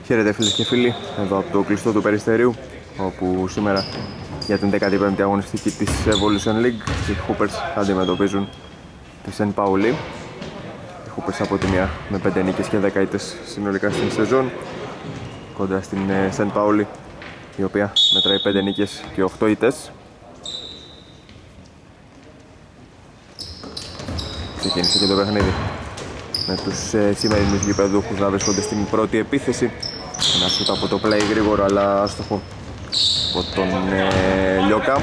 Χαίρετε φίλες και φίλοι, εδώ από το κλειστό του Περιστερίου, όπου σήμερα για την 15η αγωνιστική της Evolution League οι Hoopers αντιμετωπίζουν τη Σεν Πάουλη. Οι Hoopers από τη μία με 5 νίκες και 10 ήττες συνολικά στην σεζόν, κόντρα στην Σεν Πάουλη, η οποία μετράει 5 νίκες και 8 ήττες. Ξεκίνησε και το παιχνίδι με τους σημερινούς γηπεδούχους να βρίσκονται στην πρώτη επίθεση. Ένα σούτ από το play γρήγορο αλλά άστοχο από τον Λιώκα.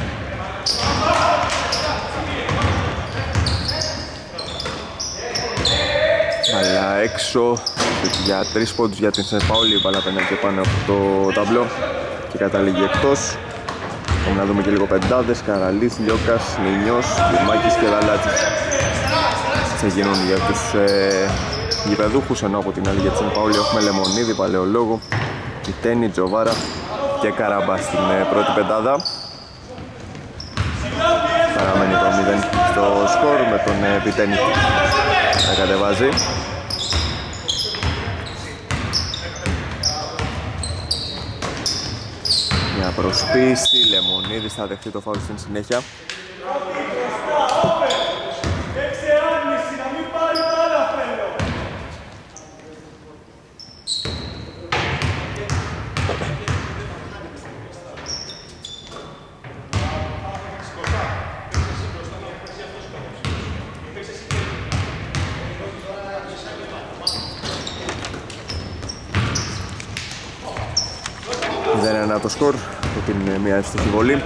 Αλλά έξω για 3 πόντους για την Σεν Πάουλη. Η μπάλα περνάει και πάνω από το ταμπλό και καταλήγει εκτός. Πάμε να δούμε και λίγο πεντάδες. Καραλής, Λιώκας, Νινιός, Λιμάκης και Δαλάτσης ξεκινούν για τους γηπεδούχους, ενώ από την άλλη για τη Σεν Πάουλη έχουμε Λεμονίδη, Παλαιολόγο, Τιτένη, Τζοβάρα και Καραμπά στην πρώτη πεντάδα. Παραμένει το 0 στο σκορ με τον Πιτένη να κατεβάζει. Μια προσποίηση, Λεμονίδης θα δεχτεί το φάουλ στην συνέχεια. Δεν είναι το σκορ από την μια εύστοχη βολή.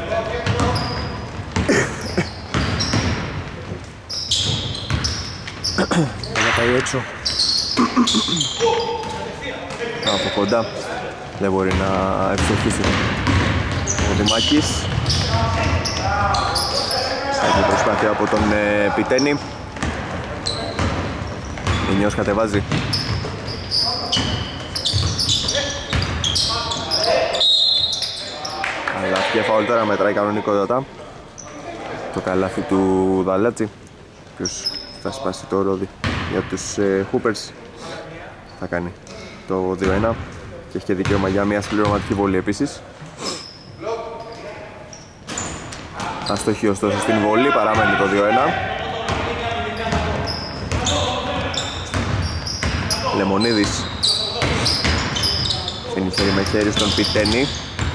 Θα πάει έξω από κοντά, δεν μπορεί να ευστοχίσει ο Δημάκης. Έχει προσπάθεια από τον Πιτένη. Νινιός κατεβάζει. Αλλά και φάουλ τώρα, μετράει κανονικότατα το καλάθι του Δαλάτση, ποιος θα σπάσει το ρόδι για τους Hoopers. Θα κάνει το 2-1 και έχει και δικαίωμα για μια συμπληρωματική βολή επίσης. Αστοχή ωστόσο στην βολή, παραμένει το 2-1. Λεμονίδης είναι χέρι με χέρι στον Πιτένη.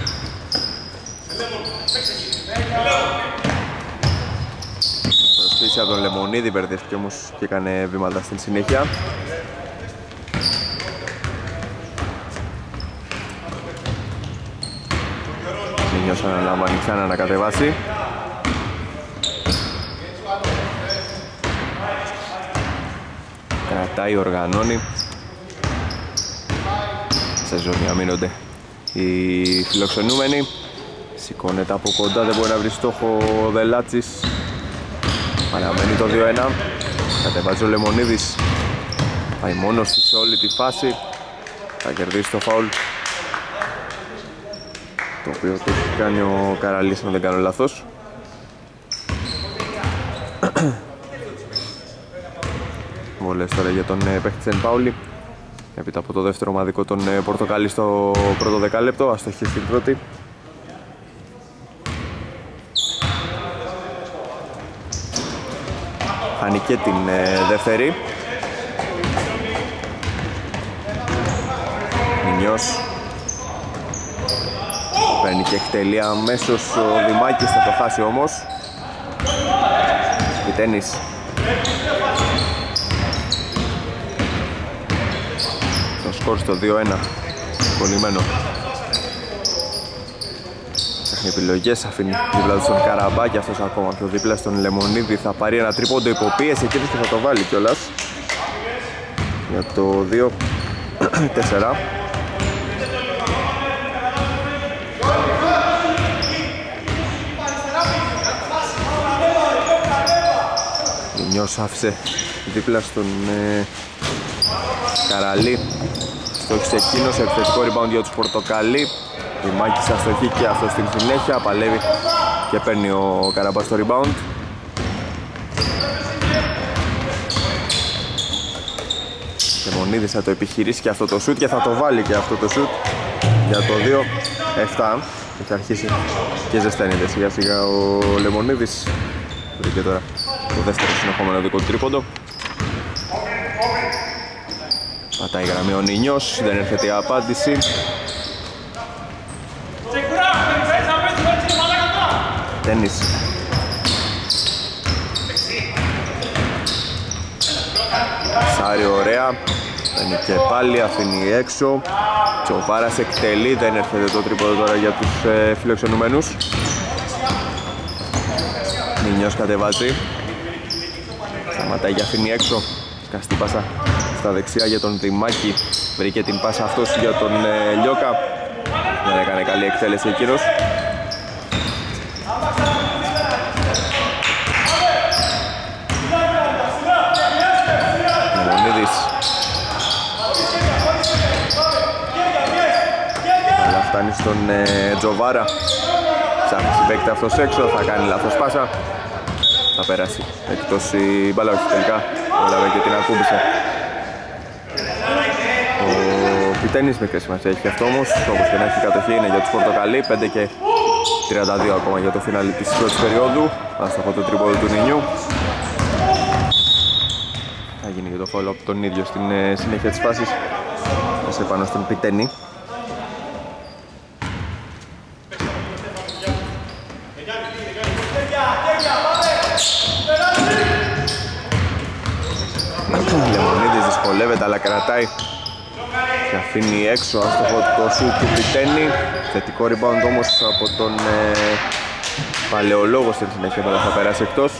Προσπίση από τον Λεμονίδη, μπερδεύτηκε όμως και έκανε βήματα στην συνέχεια. Μινιός αναλαμβάνει ξανά να κατεβάσει. Κρατάει, οργανώνει. Σε ζώνη αμήνονται οι φιλοξενούμενοι. Σηκώνεται από κοντά, δεν μπορεί να βρει στόχο ο Δελάτσης. Παραμένει το 2-1. Κατεβάζει ο Λεμονίδης. Πάει μόνος της σε όλη τη φάση. Θα κερδίσει το φάουλ, το οποίο το έχει κάνει ο Καραλής, αν δεν κάνω λάθος. Βολές τώρα για τον παίχτη Σεν Πάουλη. Έπειτα από το δεύτερο ομαδικό τον Πορτοκάλι στο πρώτο δεκάλεπτο. Αστοχή στην πρώτη. Χάνει και την δεύτερη. Νινιός παίρνει και εκτελεί αμέσως ο Δημάκης, θα το χάσει όμως. Πιτένης. Το σκορ στο 2-1, κολλημένο. Ψάχνει επιλογές, αφήνει δίπλα του στον Καραμπά και αυτός ακόμα πιο δίπλα στον Λεμονίδη. Θα πάρει ένα τρίποντο υποπίεση εκείνος και θα το βάλει κιόλας για το 2-4. Νιός άφησε δίπλα στον Καραλή. Στόχισε εκείνος, επιθετικό rebound για τους Πορτοκαλί. Δημάκης αστοχή και αυτό στην συνέχεια. Παλεύει και παίρνει ο Καραμπάς το rebound. Λεμονίδης θα το επιχειρήσει και αυτό το σουτ και θα το βάλει και αυτό το σουτ για το 2-7. Έχει αρχίσει και ζεσταίνεται σιγά σιγά ο Λεμονίδης. Βρήκε τώρα το δεύτερο συνεχόμενο δικό του τρίποντο. Πατάει γραμμή ο Νινιός, δεν έρχεται η απάντηση. Τένις. Σάρι ωραία. Παίρνει και πάλι, αφήνει έξω. Τσοβάρας εκτελεί, δεν έρχεται το τρίποντο τώρα για τους φιλοξενούμενους. Νινιός κατεβάζει. Σταματάει και αφήνει έξω. Σκαστή πάσα στα δεξιά για τον Δημάκη. Βρήκε την πάσα αυτός για τον Λιώκα. Δεν έκανε καλή εκτέλεση εκείνος. Λεμονίδης. Αλλά φτάνει στον Τζοβάρα. Ψάχνει συμπαίκτη αυτός έξω, θα κάνει λάθος πάσα. Θα περάσει εκτός η μπάλα, όχι τελικά. Έλαβε και την ακούμπησε. Ο Πιτένης μικρή σημασία έχει αυτό όμως. Όπως και να έχει κατοχή είναι για τους πορτοκαλί. 5 και 32 ακόμα για το φινάλι της πρώτης περίοδου. Άστοχο το τρίποντο του Νινιού. Θα γίνει και το φάουλ από τον ίδιο στην συνέχεια της φάσης. Πάσε πάνω στον Πιτένη. Λεμονίδης δυσκολεύεται αλλά κρατάει και αφήνει έξω άστοχο το σουτ του Πιτένη. Θετικό rebound όμως από τον Παλαιολόγο στην συνέχεια, αλλά θα περάσει εκτός.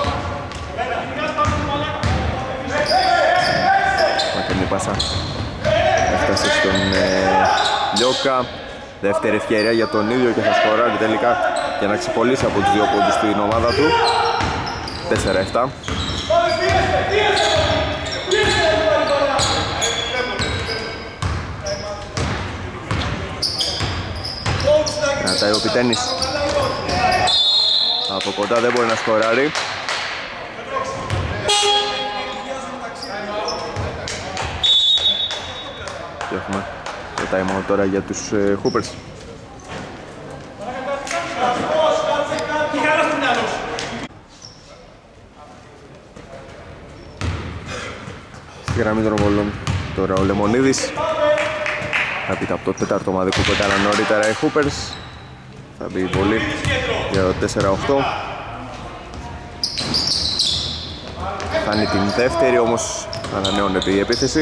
Μακρινή πάσα έφτασε στον Λιώκα. Δεύτερη ευκαιρία για τον ίδιο και θα σκοράρει τελικά για να ξεπολύσει από τους 2 πόντους στην ομάδα του. 4-7. Κρατάει ο Πιτένης. Από κοντά δεν μπορεί να σκοράρει. Και έχουμε το time out τώρα για τους Hoopers. Στη γραμμή των βολών τώρα ο Λεμονίδης. Θα πείτε από το τέταρτο ομαδικό που έκαναν νωρίτερα οι Hoopers. Θα μπει πολύ για το 4-8. Κάνει την δεύτερη, όμως ανανεώνεται η επίθεση.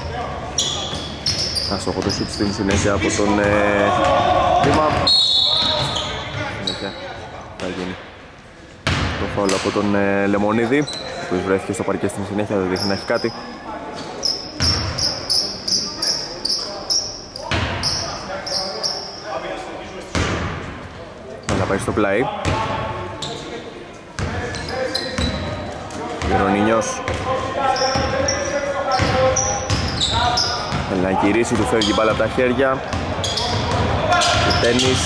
Άστοχο το σουτ στην συνέχεια από τον Δήμα. Συνέχεια θα γίνει το φάουλ από τον Λεμονίδη, που βρέθηκε στο παρκέ στην συνέχεια, δεν δείχνει να έχει κάτι. Θα πάει στο πλάι. Γερονινιός. Θέλει να γυρίσει, του φεύγει η μπάλα από τα χέρια. Τένις.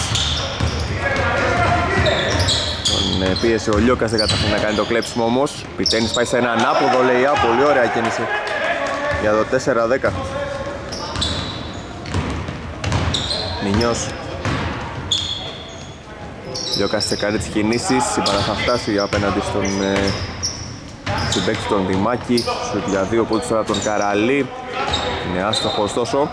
Τον πίεσε ο Λιώκας, δεν καταφέρει να κάνει το κλέψιμο όμως. Πιτένις πάει σε ένα ανάποδο, λέει, πολύ ωραία κίνηση για το 4-10. Νινιός. Λιώκας τσεκάρει τις κινήσεις, η μπάλα θα φτάσει απέναντι στον συμπαίκτη τον Δημάκη. Σουτ για 2 πόντους τώρα τον Καραλή. Είναι άστοχο ωστόσο.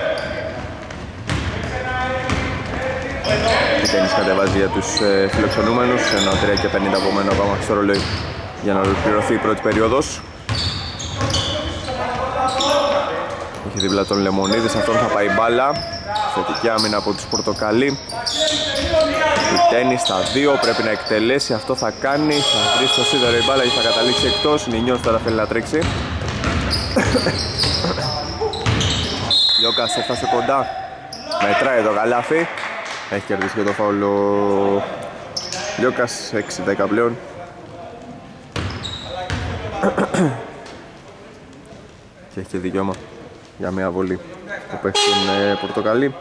Η Τένις κατεβάζει για τους φιλοξενούμενους. Ενώ 3 και 50 από μένα ακόμα στο ρολόι για να ολοκληρωθεί η πρώτη περίοδος. Έχει δίπλα τον Λεμονίδη, σε αυτόν θα πάει μπάλα. Θετική άμυνα από τους Πορτοκαλί. Η Τένις στα 2 πρέπει να εκτελέσει, αυτό θα κάνει. Θα βρει στο σίδερο η μπάλα και θα καταλήξει εκτός. Νινιός τώρα θέλει να τρέξει. Λιώκας έφτασε κοντά. Μετράει το καλάθι. Έχει κερδίσει και το φάουλ ο Λιώκας. 6-10 πλέον. Και έχει και δικαίωμα για μια βολή που παίξει τον Πορτοκαλί.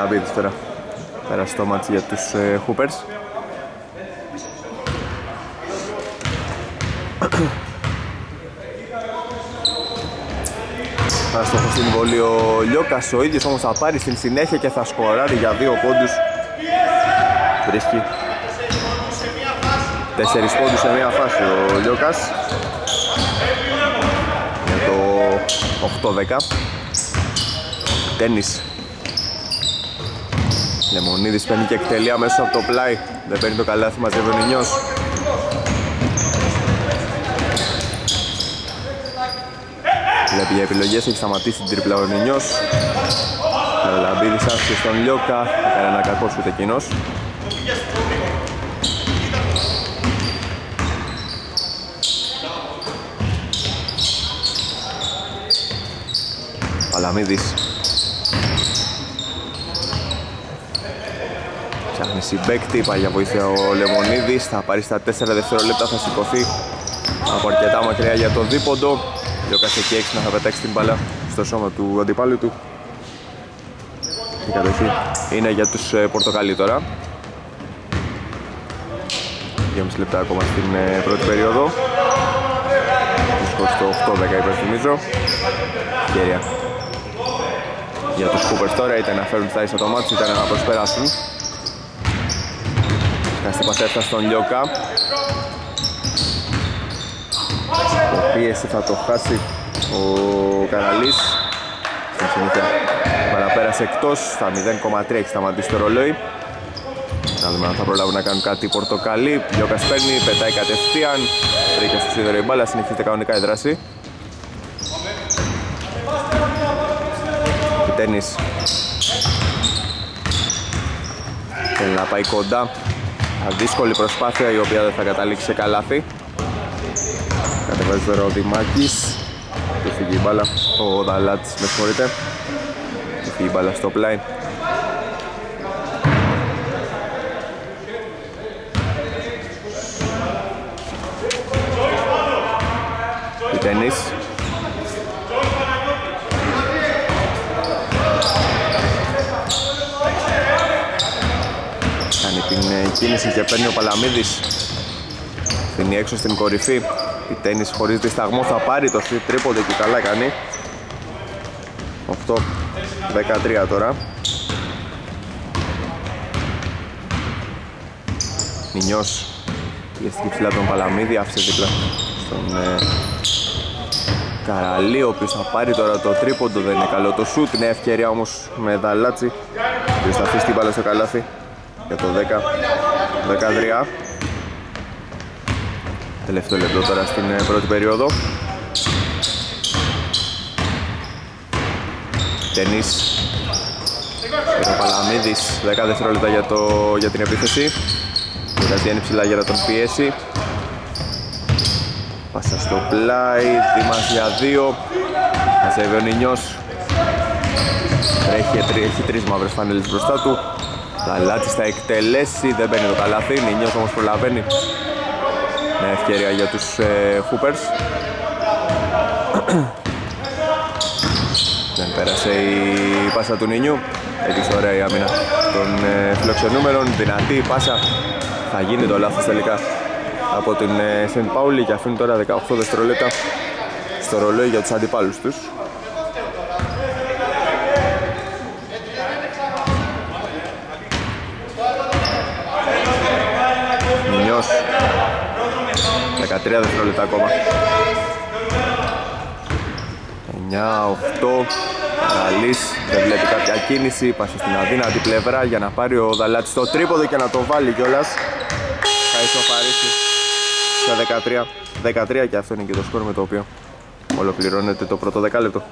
Καλαμπίδης τώρα. Πέρασε το μάτς για τους Hoopers. Θα στοχό στην βολή ο Λιώκας, ο ίδιος όμως θα πάρει στην συνέχεια και θα σκοράρει για 2 πόντους. Βρίσκει 4 πόντους σε μία φάση ο Λιώκας. Για το 8-10. Τένις. Λεμονίδης παίρνει και εκτελεί αμέσως από το πλάι. Δεν παίρνει το καλάθι, μαζεύει ο Νινιός. Βλέπει για επιλογές, έχει σταματήσει την τρίπλα ο Νινιός. Καλαμπίδης άφησε στον Λιώκα, έκανε ένα κακό σουτ εκείνος. Παλαμίδης. Ψάχνει συμπαίκτη, πάει για βοήθεια ο Λεμονίδης. Θα πάρει στα 4 δευτερόλεπτα, θα σηκωθεί από αρκετά μακριά για το δίποντο. Λιώκας εκεί έξυπνα θα πετάξει την μπάλα στο σώμα του αντιπάλου του. Η κατοχή είναι για τους Πορτοκαλί τώρα. 2,5 λεπτά ακόμα στην πρώτη περίοδο. Σκορ στο 8-10 υπενθυμίζω. Ευκαιρία για τους Hoopers τώρα, είτε να φέρουν στα ίσα το μάτι, είτε να προσπεράσουν. Κάστη πασέφτα στον Λιώκα. Πίεση θα το χάσει ο Καραλής. Στην συνήθεια παραπέρασε εκτός, στα 0,3 έχει σταματήσει το ρολόι. Να δούμε αν θα προλάβουν να κάνουν κάτι οι Πορτοκαλί. Λιώκας παίρνει, πετάει κατευθείαν. Βρήκε στο σίδερο η μπάλα, συνεχίζεται κανονικά η δράση. Η Τένις θέλει να πάει κοντά. Αδύσκολη προσπάθεια η οποία δεν θα καταλήξει σε καλάθι. Κατεβάζει τώρα ο Δημάκης. Του φύγει η μπάλα. Ο Δαλάτης, με συγχωρείτε. Του φύγει η μπάλα στο πλάι. Η Τένις. Κάνει την κίνηση και παίρνει ο Παλαμίδης. Φύγει έξω στην κορυφή. Η Τένις χωρίς δισταγμό θα πάρει το τρίποντο και καλά κάνει. 8-13 τώρα. Νινιός πιεστική ψηλά τον Παλαμίδη, άφησε δίπλα στον Καραλή, ο οποίος θα πάρει τώρα το τρίποντο. Δεν είναι καλό το σουτ, είναι ευκαιρία όμως με Δαλάτσι, ο οποίος θα αφήσει την μπάλα στο καλάθι για το 10-13. Τελευταίο λεπτό τώρα στην πρώτη περίοδο. Τένις. Ο Παλαμίδης, 10 δευτερόλεπτα για την επίθεση. Βγάζει ψηλά για να τον πιέσει. Πάσα στο πλάι, Δήμας για 2. Μαζεύει ο Νινιός. Έχει 3 μαύρες φανέλες μπροστά του. Δαλάτσης θα εκτελέσει, δεν μπαίνει το καλάθι. Νινιός όμως προλαβαίνει. Μια ευκαιρία για τους Hoopers. Δεν πέρασε η πάσα του Νινιού. Έδειξε ωραία η άμυνα των φιλοξενούμενων. Δυνατή η πάσα. Θα γίνει το λάθος τελικά από την Σεντ Πάουλη και αφήνει τώρα 18 δευτερόλεπτα στο ρολόι για τους αντιπάλους τους. Νινιός. 13 δευτερόλεπτα ακόμα. 9-8. Καραλής δεν βλέπει κάποια κίνηση. Πάσε στην αδύνατη πλευρά για να πάρει ο Δαλάτης το τρίποδο και να το βάλει κιόλας. Θα ισοφαρίσει στα 13 και αυτό είναι και το σκορ με το οποίο ολοκληρώνεται το πρώτο δεκάλεπτο.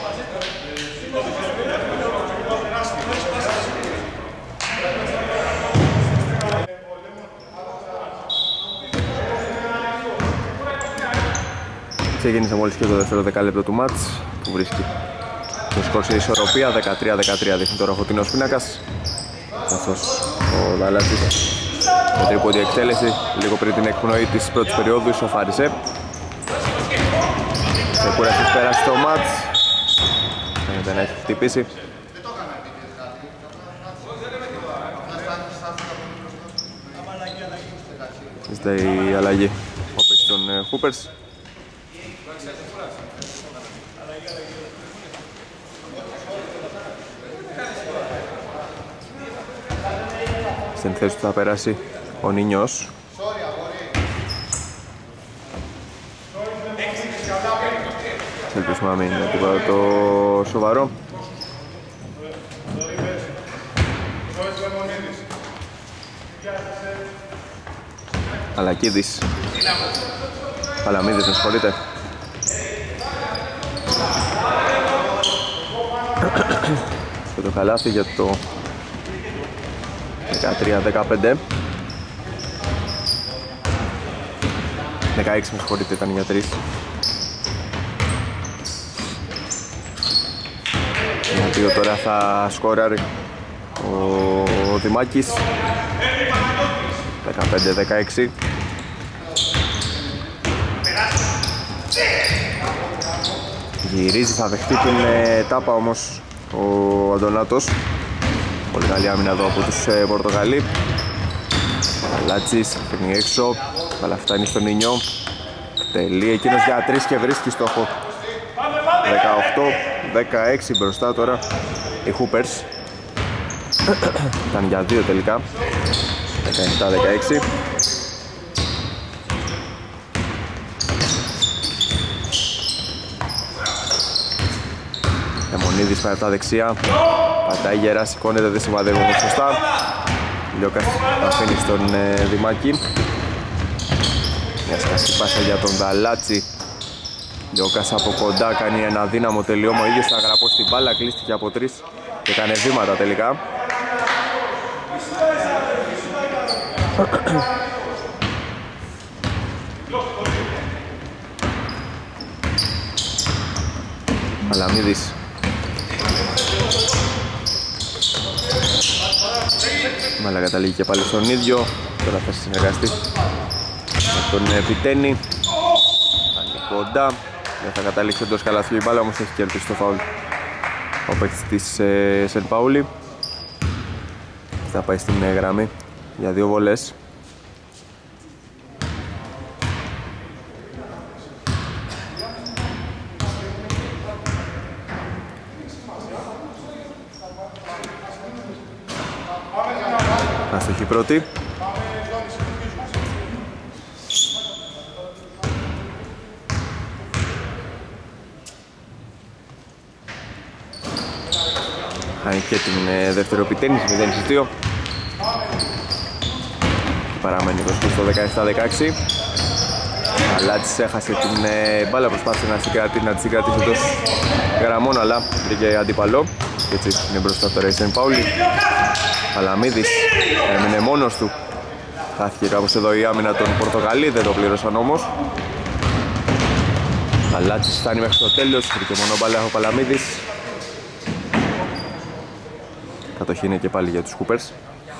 Ξεκίνησε μόλις και το δεύτερο δεκάλεπτο του μάτς που βρίσκει το σκορ σε ισορροπία. 13-13 δείχνει τώρα ο φωτεινός πίνακας, καθώς ο Δαλάτης με τρίποντη εκτέλεση λίγο πριν την εκπνοή της πρώτης περίοδου ισοφάρισε. Σε κούρασης πέρασε το μάτς, φαίνεται να έχει χτυπήσει. ζητάει η αλλαγή ο παίκτης των Hoopers. Στην θέση του θα περάσει ο Νινιός. Ελπίσουμε να μην είναι τίποτα το σοβαρό. Αλακίδης. Παλαμίδης, με συγχωρείτε. Και το καλάθι για το 13-15. 16, με συγχωρείτε, ήταν για 3. Για 2 τώρα θα σκόραρει ο Δημάκης. 15-16. Γυρίζει, θα δεχτεί την τάπα όμως ο Αντωνάτος. Πολύ καλή άμυνα εδώ από τους Πορτογαλί. Λάτσης, φέρνει έξω, αλλά φτάνει στον Νινιό. Τελεί εκείνος για 3 και βρίσκει στόχο. 18-16 μπροστά τώρα οι Hoopers. Ήταν για 2 τελικά. 17-16. Εμονίδης πάει από τα δεξιά. Πατάει γερά, σηκώνεται, δεν σημαδεύει όμως σωστά. Λιώκας αφήνει στον Δημάκη. Μια σκαστή πάσα για τον Δαλάτσι. Λιώκας από κοντά κάνει ένα δύναμο τελειώμα. Ο ίδιος θα γραπώσει την μπάλα, κλείστηκε από 3 και έκανε βήματα τελικά. Αλαμίδης. Μάλα καταλήγει και πάλι στον ίδιο. Τώρα θα συνεργαστεί με τον Επιτένη. Κάνει κοντά. Δεν θα καταλήξει εντός καλαθιού η μπάλα, όμως έχει κερδίσει το φάουλ ο παίκτης της Σεν Πάουλη. Θα πάει στην γραμμή για 2 βολές. Αστοχή πρώτη. Χάνει και την δεύτερη Επιτένη, 0-2. Παραμένει το στο 17-16. Αλάτσης έχασε την μπάλα, προσπάθησε να τη συγκρατήσει εντός γραμμών, αλλά βρήκε αντίπαλο. Και έτσι είναι μπροστά τώρα η Σεν Πάουλη. Παλαμίδης έμεινε μόνος του. Χάθηκε κάπως εδώ η άμυνα των Πορτογαλί, δεν το πλήρωσαν όμως. Αλάτσης φτάνει μέχρι το τέλος, βρήκε μόνο μπάλα ο Παλαμίδης. Κατοχή είναι και πάλι για τους Hoopers.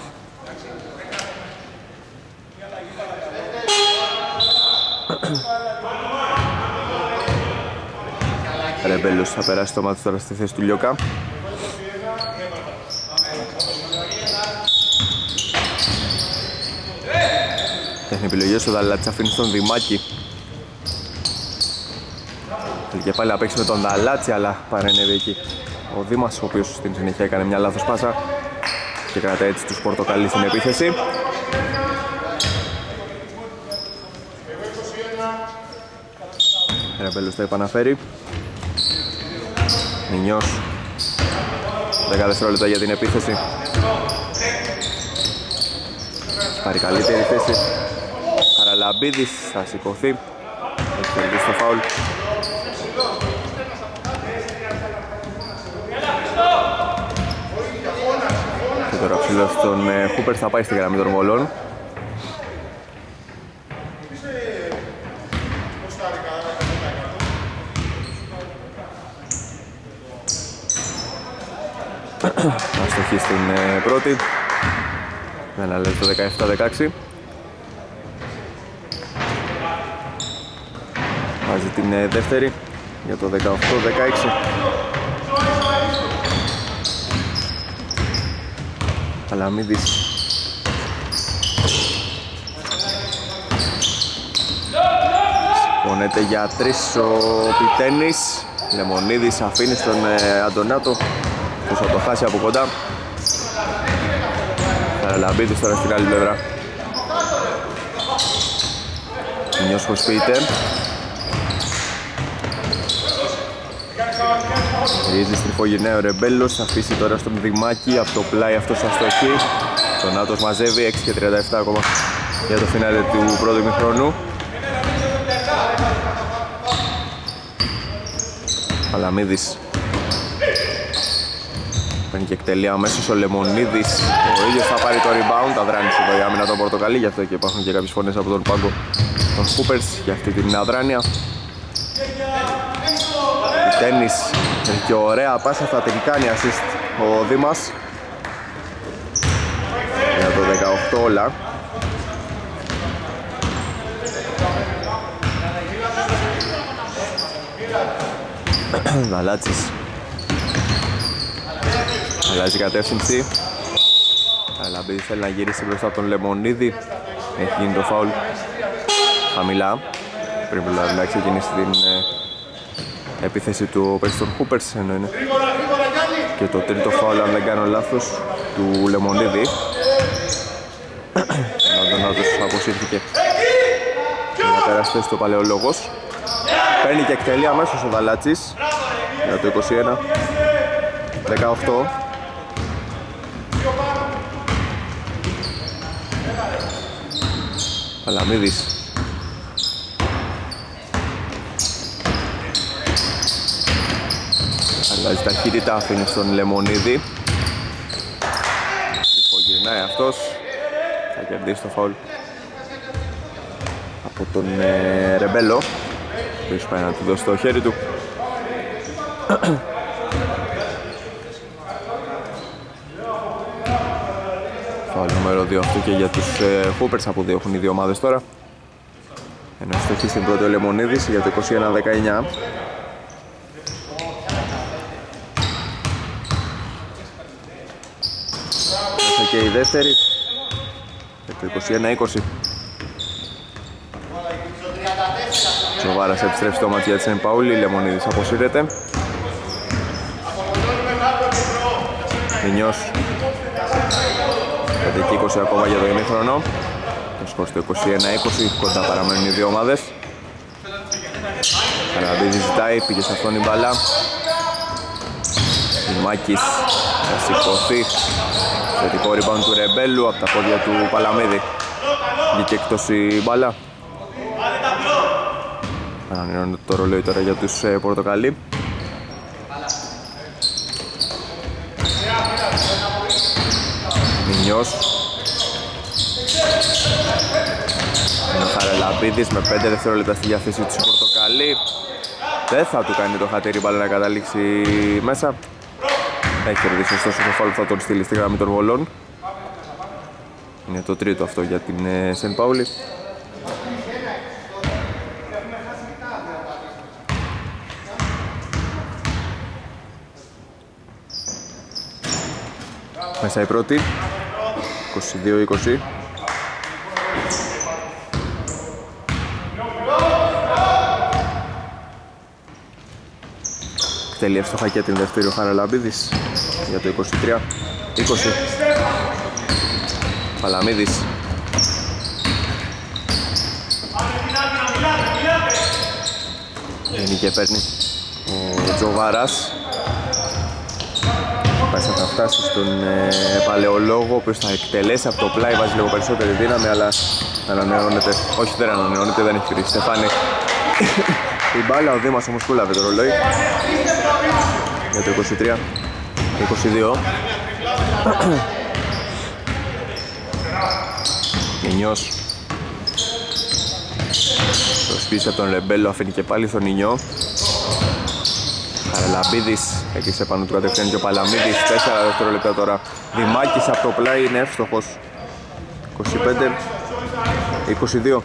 Ρεμπέλος θα περάσει το μάτι τώρα στη θέση του Λιώκα. Τέχνη επιλογές, ο Δαλάτσης αφήνει στον Δημάκη. Θέλει και πάλι να παίξει με τον Δαλάτση, αλλά παρενέβη εκεί ο Δήμας, ο οποίος στην συνέχεια έκανε μια λάθος πάσα και κρατάει έτσι τους Πορτοκαλί στην επίθεση. Ρεμπέλος το επαναφέρει. Νινιός. 10 δευτερόλεπτα για την επίθεση. Πάρει καλύτερη θέση. Χαραλαμπίδης θα σηκωθεί. Έχει κερδίσει το φάουλ. Και τώρα ο ψηλός των Hoopers θα πάει στη γραμμή των βολών. Αστοχή στην πρώτη. Ένα λεπτό 17-16. Βάζει την δεύτερη για το 18-16. Παλαμίδης. Πονέται για 3 ο Πιτένης. Λεμονίδης αφήνει στον Αντωνάτο. Πώς θα το χάσει από κοντά. Χαραλαμπίδης τώρα στην άλλη πλευρά. Νιός προσποιείται. Ρίζει στριφογυρνάει ο Ρεμπέλος. Θα αφήσει τώρα στον Δημάκη. Από το πλάι αυτός αστοχή. Τον Νάτος μαζεύει 6 και 37 ακόμα για το φινάλε του πρώτου ημιχρόνου. Παλαμίδης παίρνει και εκτελεί αμέσως ο Λεμονίδης. Ο ίδιος θα πάρει το rebound. Τα δράνησε εδώ η άμυνα των Πορτοκαλί. Γι' αυτό και υπάρχουν και κάποιες φωνές από τον πάγκο των Hoopers για αυτή την αδράνεια. Η Τένις έχει και ωραία πάσα, θα την κάνει assist ο Δήμας για το 18 όλα. Δαλάτσης αλλάζει κατεύθυνση. Λαμπίδης θέλει να γυρίσει μπροστά από τον Λεμονίδη. Έχει γίνει το φάουλ χαμηλά. Πριν να ξεκινήσει την επίθεση του παίκτη των Hoopers, ενώ είναι και το τρίτο φάουλ, αν δεν κάνω λάθος, του Λεμονίδη. Ο Αντωνάτος αποσύρθηκε και θα περάσει στο Παλαιολόγος. Παίρνει και εκτελεί αμέσως ο Δαλάτσης για το 21-18. Παλαμίδης αλλάζει ταχύτητα, αφήνει στον Λεμονίδη. Υπογυρνάει αυτός. Θα κερδίσει το φάουλ από τον Ρεμπέλο. Ποιος πάει να του δώσει το χέρι του. Φάουλ νούμερο 2 αυτό και για τους Hoopers, από δύο έχουν οι δύο ομάδες τώρα. Ενώ στοχή στην πρώτη ο Λεμονίδης για το 21-19. Και η δεύτερη για το 21-20. Τζοβάρας επιστρέφει στο μάτι για τη Σεν Παούλη. Λεμονίδης αποσύρεται. Μινιός 5 και 20 ακόμα για το ημίχρονο. Το σκορ στο 21-20, κοντά παραμένουν οι δύο ομάδες. Καραμπίδης ζητάει, πήγε σε αυτόν η μπάλα. Μάκης θα σηκωθεί. Θετικό rebound του Ρεμπέλου από τα πόδια του Παλαμίδη. Βγήκε εκτός η μπάλα. Ανανεώνεται το ρολόι τώρα για τους Πορτοκαλί. Μινιός. Είναι ο Χαραλαμπίδης με 5 δευτερόλεπτα στη διάθεση του Πορτοκαλί. Δεν θα του κάνει το χατήρι μπάλα να καταλήξει μέσα. Έχει κερδίσει ωστόσο το φάουλ που θα τον στείλει στη γραμμή των βολών. Είναι το τρίτο αυτό για την Σεν Πάουλη. Μέσα η πρώτη 22-20. Εκτελεί εύστοχα και την δεύτερη ο Χαραλαμπίδης για το 23-20. Παλαμίδης. Είναι και παίρνει ο Τζοβάρας. Πάσα θα φτάσει στον Παλαιολόγο, ο οποίος θα εκτελέσει από το πλάι, βάζει λίγο περισσότερη δύναμη, αλλά ανανεώνεται. Όχι, δεν ανανεώνεται, δεν έχει κρίση. Στεφάνη. Η μπάλα, ο Δήμας όμως κούλαβε το ρολόι για το 23-22. Νινιός προσπίσε από τον Ρεμπέλο, αφήνει και πάλι στον Νινιό. Χαραλαμπίδης έκλεισε πάνω του κατευθείαν και ο Παλαμίδης. 4 δευτερόλεπτα τώρα. Δημάκης από το πλάι είναι εύστοχος. 25-22.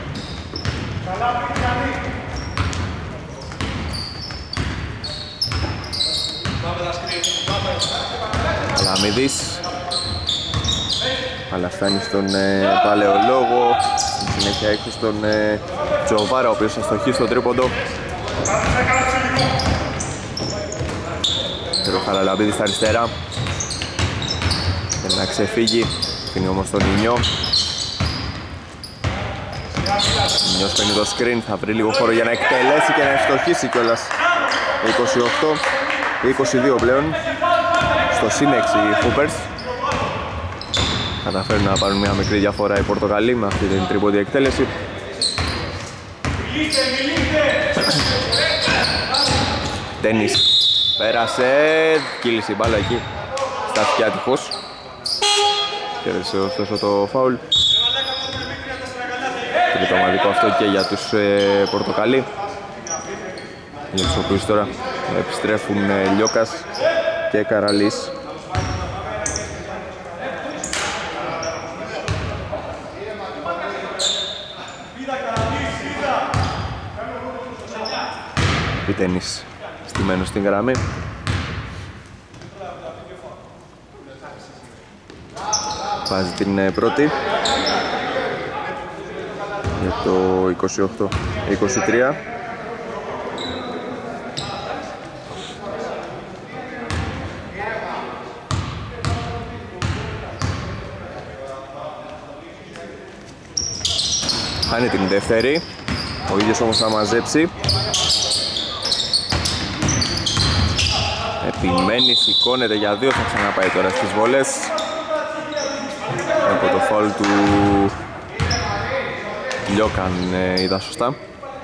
Παλαμίδης. Αλλά φτάνει στον Παλαιολόγο. Στη συνέχεια έξω στον Τζοβάρα, ο οποίος θα στοχίσει στο τρίποντο. Και το Χαραλαμπίδη στα αριστερά. Θέλει να ξεφύγει, αφήνει όμως τον Νινιό. Νινιός παίρνει το screen, θα βρει λίγο χώρο για να εκτελέσει και να ευστοχίσει κιόλας. 28-22 πλέον. Στο συν 6 οι Hoopers. Καταφέρουν να πάρουν μια μικρή διαφορά οι Πορτοκαλοί με αυτή την τρίποντη εκτέλεση. Τένις πέρασε, κύλησε η μπάλα εκεί, στάθηκε άτυχος. Κέρδισε ωστόσο το φάουλ. Και το ομαδικό αυτό και για τους Πορτοκαλί, για τους οποίους τώρα επιστρέφουν Λιώκας και Καραλής. Πιτένις στημένος στην γραμμή. Βάζει την πρώτη για το 28-23. Χάνει την δεύτερη, ο ίδιος όμως θα μαζέψει. Επιμένει, σηκώνεται για δύο, θα ξαναπάει τώρα στις βόλες. Από το φάουλ του Λιώκαν είδα σωστά.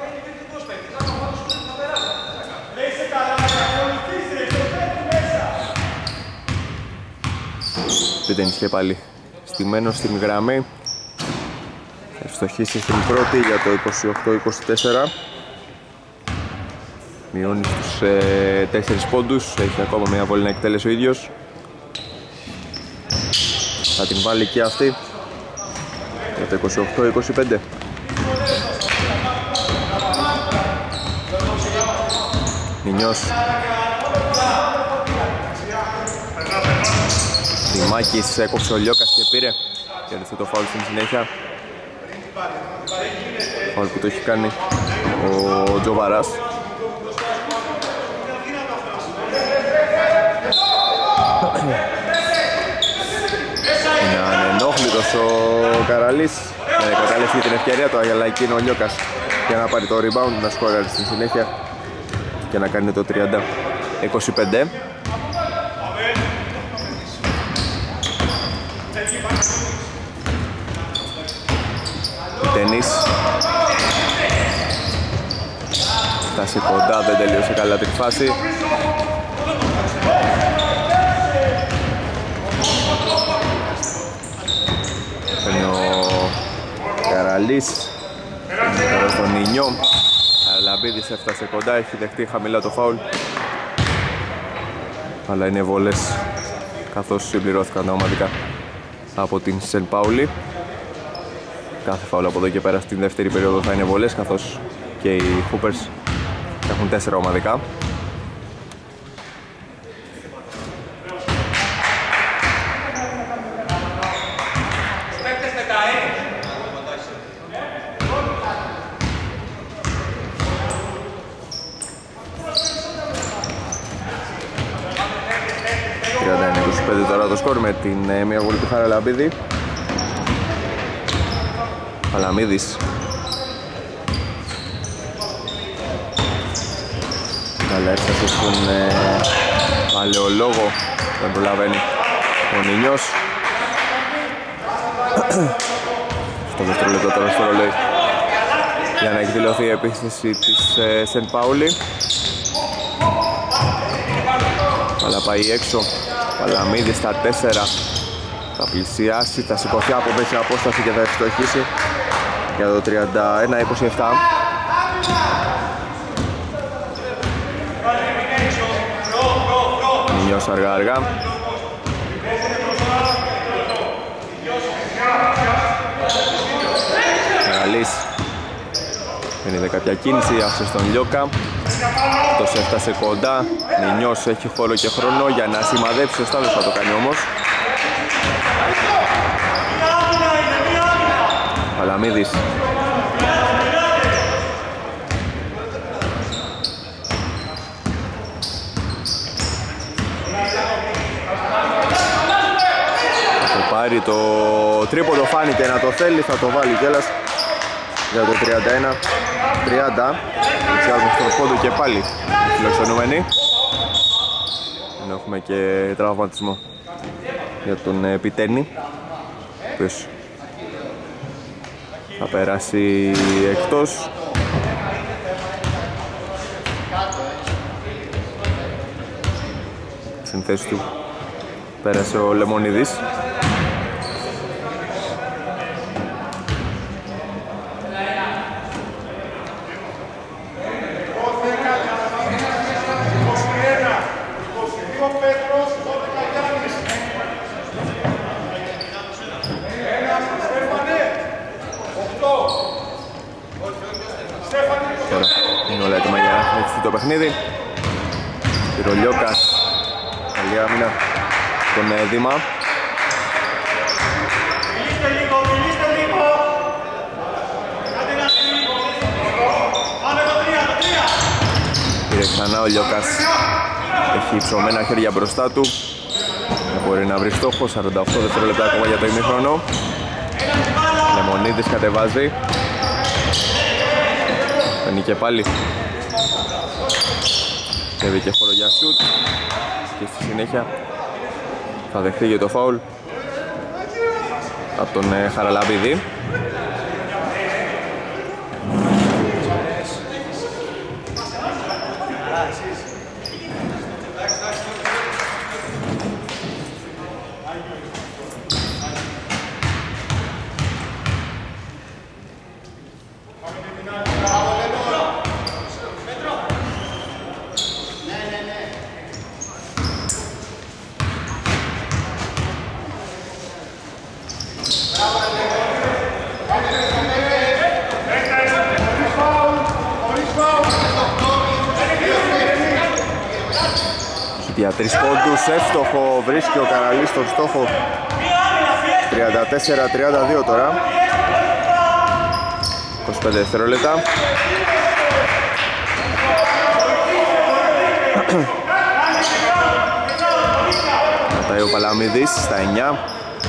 Πίτενις και πάλι στημένος στην γραμμή. Ευστοχίσει στην πρώτη για το 28-24. Μειώνει στους 4 πόντους, έχει ακόμα μια βολή να εκτέλεσει ο ίδιος. Θα την βάλει και αυτή για το 28-25. Νινιός. Δημάκης έκοψε ο Λιώκας και πήρε. Κέρδισε το φάουλ στην συνέχεια. Φάουλ που το έχει κάνει ο Τζοβαράς. Είναι ανενόχλητος ο Καραλής. Καταλήφθη την ευκαιρία του Αγιαλαϊκή είναι ο Λιώκας για να πάρει το rebound, να σκοράρει στην συνέχεια και να κάνει το 30-25. Τένις φτάσει κοντά, δεν τελείωσε καλά την φάση. Παίρνει ο Καραλής, τώρα στον Νινιό. Χαραλαμπίδης έφτασε κοντά, έχει δεχτεί χαμηλά το φάουλ, αλλά είναι βόλες καθώς συμπληρώθηκαν τα ομαδικά από την Σεν Πάουλη. Κάθε φάουλ από εδώ και πέρα στην δεύτερη περίοδο θα είναι βολές, καθώς και οι Hoopers έχουν 4 ομαδικά. Τώρα το σκορ με την μία βολή του Χαραλαμπίδη. Παλαμίδης. Καλά έφτασε στον παλαιολόγο, δεν προλαβαίνει ο Νινιός. Στο δευτερόλεπτο τώρα στο ρολόι για να εκδηλωθεί η επίθεση της Σεν Πάουλη. Αλλά πάει έξω. Παλαμίδης στα 4. Θα πλησιάσει, θα σηκωθεί από μέση απόσταση και θα ευστοχίσει για το 31-27. Νινιός αργά αργά. Μεγαλής. Δεν είδε κάποια κίνηση, άφησε στον Λιώκα. Αυτός έφτασε κοντά. Νινιός έχει χώρο και χρόνο για να σημαδέψει, ο Στάδος θα το κάνει όμως. Παλαμίδης. Πήρε το τρίποντο, φάνηκε να το θέλει, θα το βάλει κιόλας για το 31-30. Εξιάζουν στον πόντο και πάλι οι φιλοξενούμενοι. Έχουμε και τραυματισμό για τον Πιτένη, ο οποίος θα περάσει εκτός. Στην θέση του πέρασε ο Λεμονίδης. Είναι όλα έτοιμα για να συνεχιστεί το παιχνίδι. Πυρολιώκας, καλή άμυνα τον Δήμα. Πήρε ξανά ο Λιώκας, έχει υψωμένα χέρια μπροστά του, μπορεί να βρει στόχο. 48 δευτερόλεπτα ακόμα για το ημίχρονο. Λεμονίδης κατεβάζει, παίρνει και πάλι, έβει και χώρο για σουτ και στη συνέχεια θα δεχτεί για το φάουλ από τον Χαραλαμπίδη. Για 3 πόντους, εύστοχο, βρίσκει ο Καραλής τον στόχο. 34-32 τώρα. 25 δευτερόλεπτα. Πατάει ο Παλαμίδης στα 9.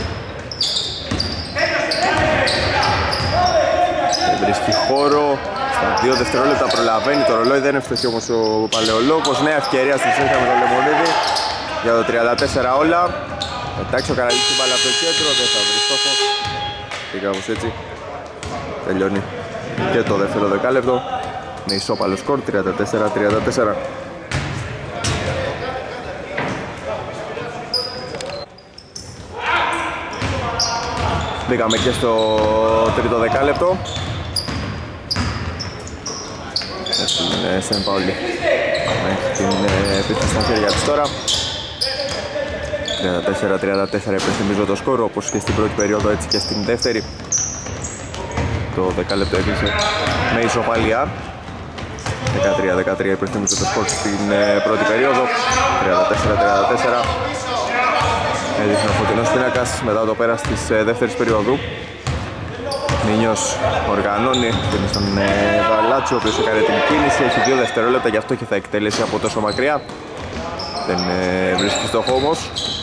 Βρίσκει χώρο. Στα 2 δευτερόλεπτα προλαβαίνει το ρολόι, δεν ευτυχεί όμως ο Παλαιολόγος. Νέα ευκαιρία στη συνέχεια με τον Λεμονίδη για το 34 όλα. Εντάξει ο Καραλής την μπάλα από το κέντρο, δεν θα βρει στόχο. Και κάπως έτσι τελειώνει και το δεύτερο δεκάλεπτο με ισόπαλο σκορ 34-34. Μπήκαμε και στο τρίτο δεκάλεπτο. Στην Σεν Πάουλη έχει την επίθεση στα χέρια της τώρα. 34-34 υπενθυμίζω το σκορ, όπως και στην πρώτη περίοδο έτσι και στην δεύτερη. Το δεκάλεπτο έκλεισε με ισοπαλία. 13-13 υπενθυμίζω το σκορ στην πρώτη περίοδο. 34-34 έδειχνε ο φωτεινός πίνακας μετά το πέρας της δεύτερης περίοδου. Νίνιος οργανώνει στον Βαλάτσο, ο οποίος έκανε την κίνηση, έχει 2 δευτερόλεπτα, γι' αυτό και θα εκτελέσει από τόσο μακριά. Δεν βρίσκει στόχο όμως.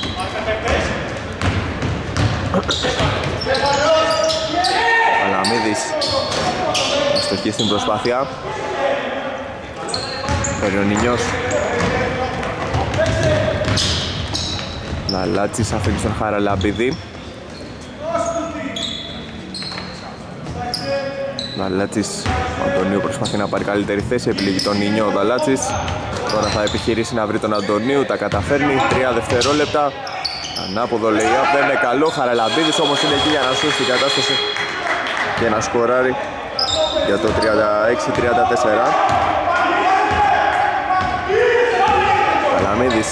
Παλαμίδης αστοχή στην προσπάθεια. Φέρει ο Νίνιος. Βαλάτσης αφήνει στον Χαραλαμπίδη. Δαλάτσης, ο Αντωνίου προσπαθεί να πάρει καλύτερη θέση, επιλέγει τον Νίνιο ο Δαλάτσης. Τώρα θα επιχειρήσει να βρει τον Αντωνίου, τα καταφέρνει, 3 δευτερόλεπτα. Ανάποδο lay-up, δεν είναι καλό, Χαραλαμπίδης όμως είναι εκεί για να σώσει την κατάσταση και να σκοράρει για το 36-34. Παλαμίδης.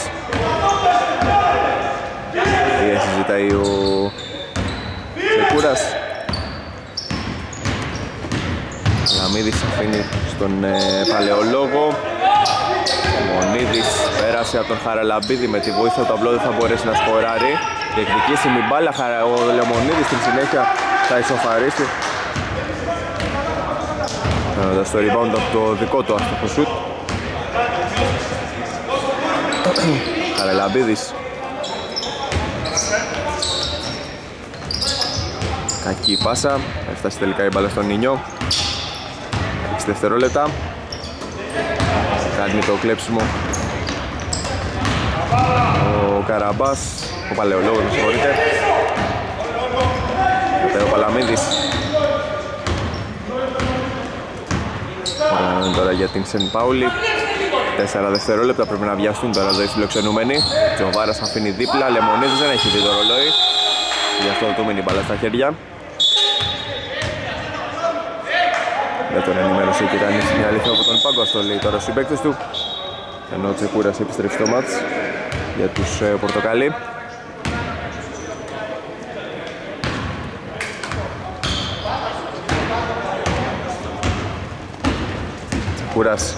Πίεση ζητάει ο Σεκούρας. Παλαμίδης αφήνει στον Παλαιολόγο. Ο Μονίδης πέρασε από τον Χαραλαμπίδη, με τη βοήθεια του απλό δεν θα μπορέσει να σκοράρει. Διεκδικήσιμη μπάλα, ο Λεμονίδης στην συνέχεια θα ισοφαρίσει, παίρνοντας το rebound από το δικό του άστοχο σουτ. Χαραλαμπίδης. Κακή πάσα, έφτασε τελικά η μπάλα στον Νίνιο. 6 δευτερόλεπτα. Κάνει το κλέψιμο ο Καραμπάς, ο Παλαιολόγος, με συγχωρείτε. Ο Παλαμίδης. Ωραία, τώρα για την Σεν Πάουλη. 4 δευτερόλεπτα πρέπει να βιαστούν τώρα οι φιλοξενούμενοι. Τζοβάρας αφήνει δίπλα, Λεμονίδης δεν έχει δει το ρολόι. Γι' αυτό του μείνει μπάλα στα χέρια. Δεν τον ενημέρωσε και κανείς μια αλήθεια από τον πάγκο, αυτό λέει τώρα στους συμπαίκτες του. Ενώ ο Τσεκούρας επιστρέφει στο μάτς για τους Πορτοκαλί. Τσεκούρας.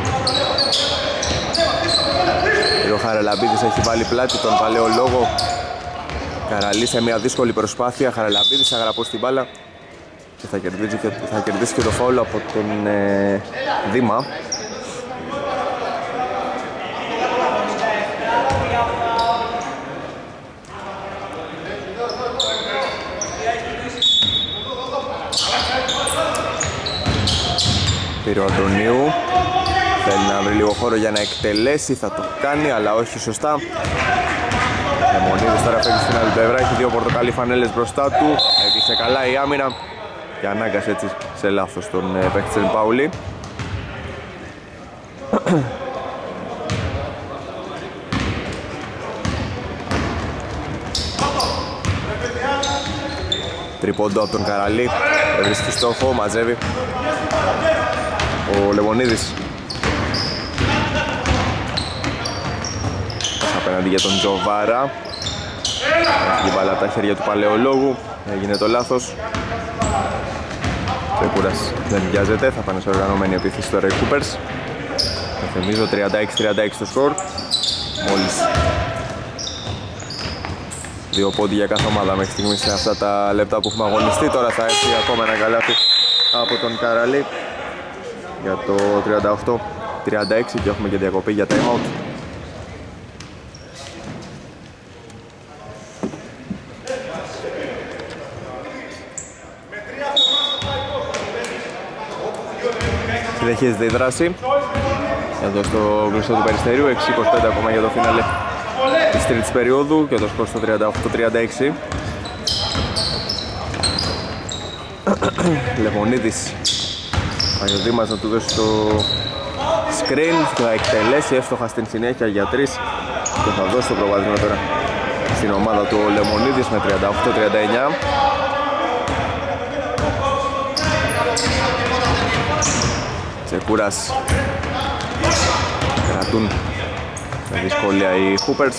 Ο Χαραλαμπίδης έχει βάλει πλάτη τον Παλαιολόγο. Καραλή σε μια δύσκολη προσπάθεια. Χαραλαμπίδης αγραπώ στην μπάλα και θα κερδίσει και το φάουλ από τον Δήμα. Πήρε ο Αντωνίου. Θέλει να βρει λίγο χώρο για να εκτελέσει, θα το κάνει, αλλά όχι σωστά. Λεμονίδης τώρα παίζει στην άλλη πλευρά, έχει δύο πορτοκαλί φανέλες μπροστά του. Έκλεισε καλά η άμυνα και ανάγκασε έτσι σε λάθος τον παίκτη Σεν Πάουλη. Τρίποντο από τον Καραλή, βρίσκει στόχο, μαζεύει ο Λεμονίδης. Απέναντι για τον Τζοβάρα. Έχει μπάλα από τα χέρια του Παλαιολόγου. Έγινε το λάθος. Τσεκούρας δεν βιάζεται, θα πάνε σε οργανωμένη επίθεση τώρα οι Coopers. Θυμίζω 36-36 το σκορ. Μόλις 2 πόντι για κάθε ομάδα μέχρι στιγμή σε αυτά τα λεπτά που έχουμε αγωνιστεί. Τώρα θα έρθει ακόμα ένα καλάθι από τον Καραλή για το 38-36 και έχουμε και διακοπή για time out. Συνεχίζεται η δράση εδώ στο γνωστό του Περιστερίου. 6-25 ακόμα για το φινάλε της τρίτης περίοδου και το σκορ στο 38-36. Λεμονίδης πάει ο Δήμας να του δώσει το screen και θα εκτελέσει εύστοχα στην συνέχεια για 3 και θα δώσει το προβάδισμα τώρα στην ομάδα του ο Λεμονίδης με 38-39. Τσεκούρας. Κρατούν με δυσκολία οι Hoopers.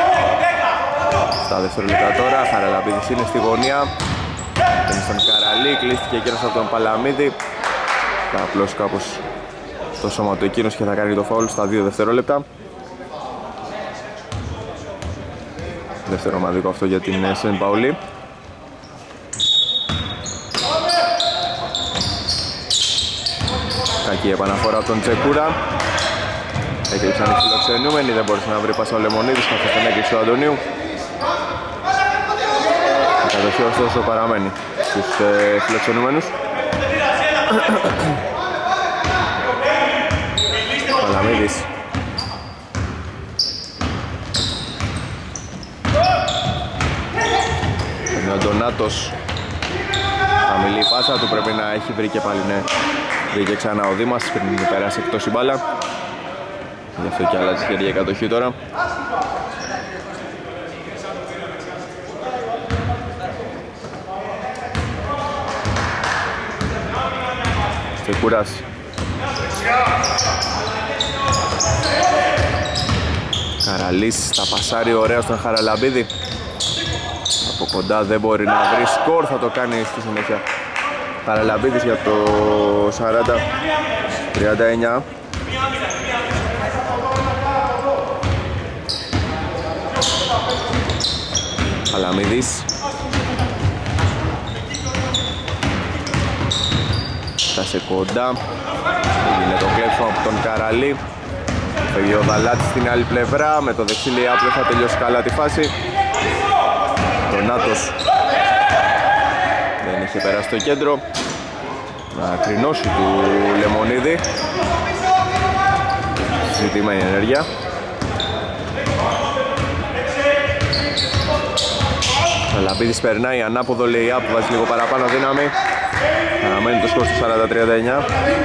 Στα δευτερόλεπτα τώρα, Χαραλαμπίδης είναι στη γωνία. Παίρνει στον Καραλή, κλείστηκε εκείνος από τον Παλαμίδη. Θα απλώσει κάπως το σώμα του εκείνος και θα κάνει το φάουλ στα 2 δευτερόλεπτα. Δεύτερο ομαδικό αυτό για την Σεν Πάουλη. Κακή επαναφορά από τον Τσεκούρα. Έκλειψαν οι φιλοξενούμενοι, δεν μπορούσε να βρει πάσα ο Λεμονίδης καθώς τον έκλειψε ο Αντωνίου. Η κατοχή ωστόσο παραμένει στους φιλοξενούμενους. Παλαμίδης. Είναι ο Ντονάτος. Χαμηλή πάσα του, πρέπει να έχει βρει και πάλι, ναι. Βρήκε ξανά ο Δήμας πριν περάσει εκτός η μπάλα. Γι' αυτό και αλλάζει χέρια η κατοχή τώρα. Τσεκούρας. Καραλής θα πασάρει ωραία στον Χαραλαμπίδη. Από κοντά δεν μπορεί να βρει σκορ, θα το κάνει στη συνέχεια Χαραλαμπίδης για το 40-39. Παλαμίδης. Φτάσε κοντά. Έγινε το κλέψιμο από τον Καραλή. Φεύγει ο Δαλάτης στην άλλη πλευρά. Με το δεξί λιάπλο θα τελειώσει καλά τη φάση. Ντονάτος. είχε περάσει στο κέντρο. Ακρινώσει του Λεμονίδη. Ζητημένη ενέργεια. Ο Λαμπίδης περνάει ανάποδο lay-up, βάζει λίγο παραπάνω δύναμη. Αναμένει το σκορ στο 40-39.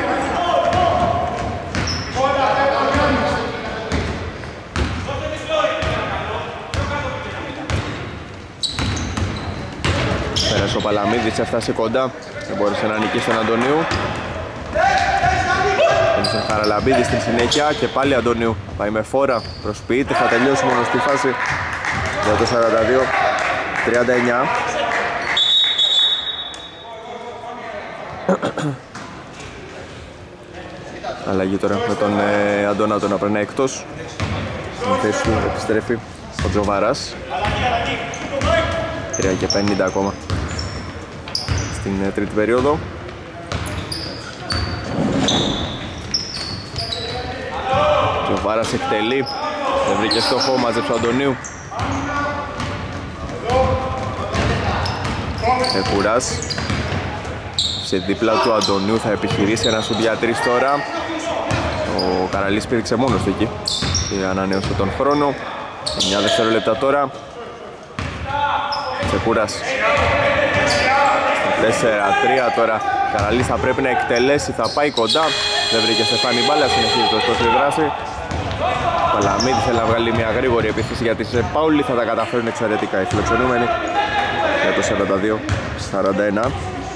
Πέρασε ο Παλαμίδης, έφτασε κοντά. Δεν μπόρεσε να νικήσει τον Αντωνίου. Πέρασε Χαραλαμπίδη στην συνέχεια και πάλι Αντωνίου. Πάει με φόρα, προσποιείται, θα τελειώσει μόνο στη φάση για το 42-39. Αλλαγή τώρα με τον Αντώνατο να περνάει εκτός. Στην θέση του επιστρέφει ο Τζοβάρας. 3 και 50 ακόμα στην τρίτη περίοδο. Τζοβάρας εκτελεί. Δεν βρήκε στόχο, μάζεψε ο Αντωνίου. Εκουράς. Σε δίπλα του Αντωνίου θα επιχειρήσει ένα σουτ για 3 τώρα. Ο Καραλής πήδηξε μόνος του εκεί και ανανέωσε τον χρόνο. 9 δευτερόλεπτα τώρα. Τσεκούρας. 4-3 τώρα. Καραλής θα πρέπει να εκτελέσει, θα πάει κοντά. Δεν βρήκε στεφάνι μπάλα, συνεχίζει το σκορ στη δράση. Παλαμίδη θέλει να βγάλει μια γρήγορη επίθεση για τη Πάουλη, θα τα καταφέρουν εξαιρετικά οι φιλοξενούμενοι για το 42-41.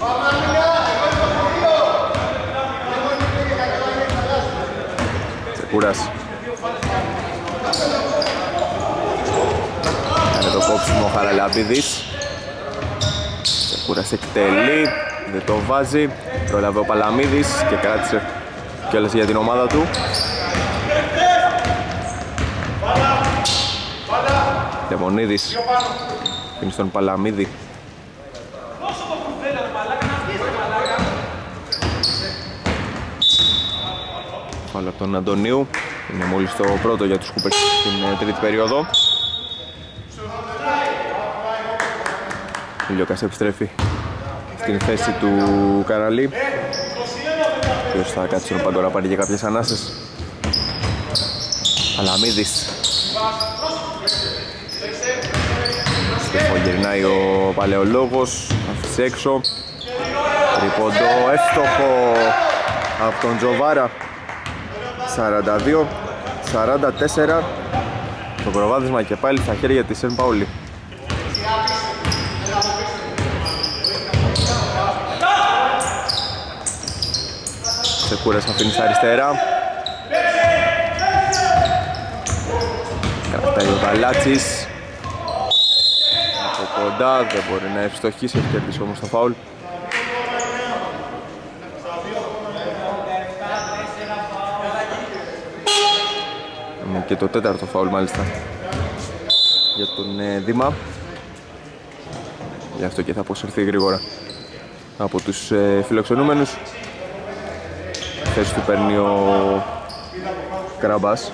Τσεκούρας. Κάνε το κόψιμο ο Χαραλαμπίδης. Τσεκούρας εκτελεί, δεν το βάζει. Πρόλαβε ο Παλαμίδης και κράτησε κιόλας για την ομάδα του. Λεμονίδης πίνει στον Παλαμίδη. Φάουλ από τον Αντωνίου. Είναι μόλις το πρώτο για τους Κούπερς στην τρίτη περίοδο. Ο Λιώκας επιστρέφει στην θέση του Καραλή. Ποιος θα κάτσει στον πάγκο να πάρει και κάποιες ανάσες. Παλαμίδης. Γυρνάει ο Παλαιολόγος, αφήσει έξω. Τρίποντο εύστοχο από τον Τζοβάρα. 42-44. Το προβάδισμα και πάλι στα χέρια της Σεν Πάουλη. Τσεκούρας αφήνει στα αριστερά. Κρατάει ο Γαλάτσης. Από κοντά δεν μπορεί να ευστοχίσει, έχει κερδίσει όμως το φάουλ. Και το τέταρτο φάουλ μάλιστα για τον Δήμα. Γι' αυτό και θα αποσυρθεί γρήγορα από τους φιλοξενούμενους. Θέση του παίρνει ο Κραμπάς.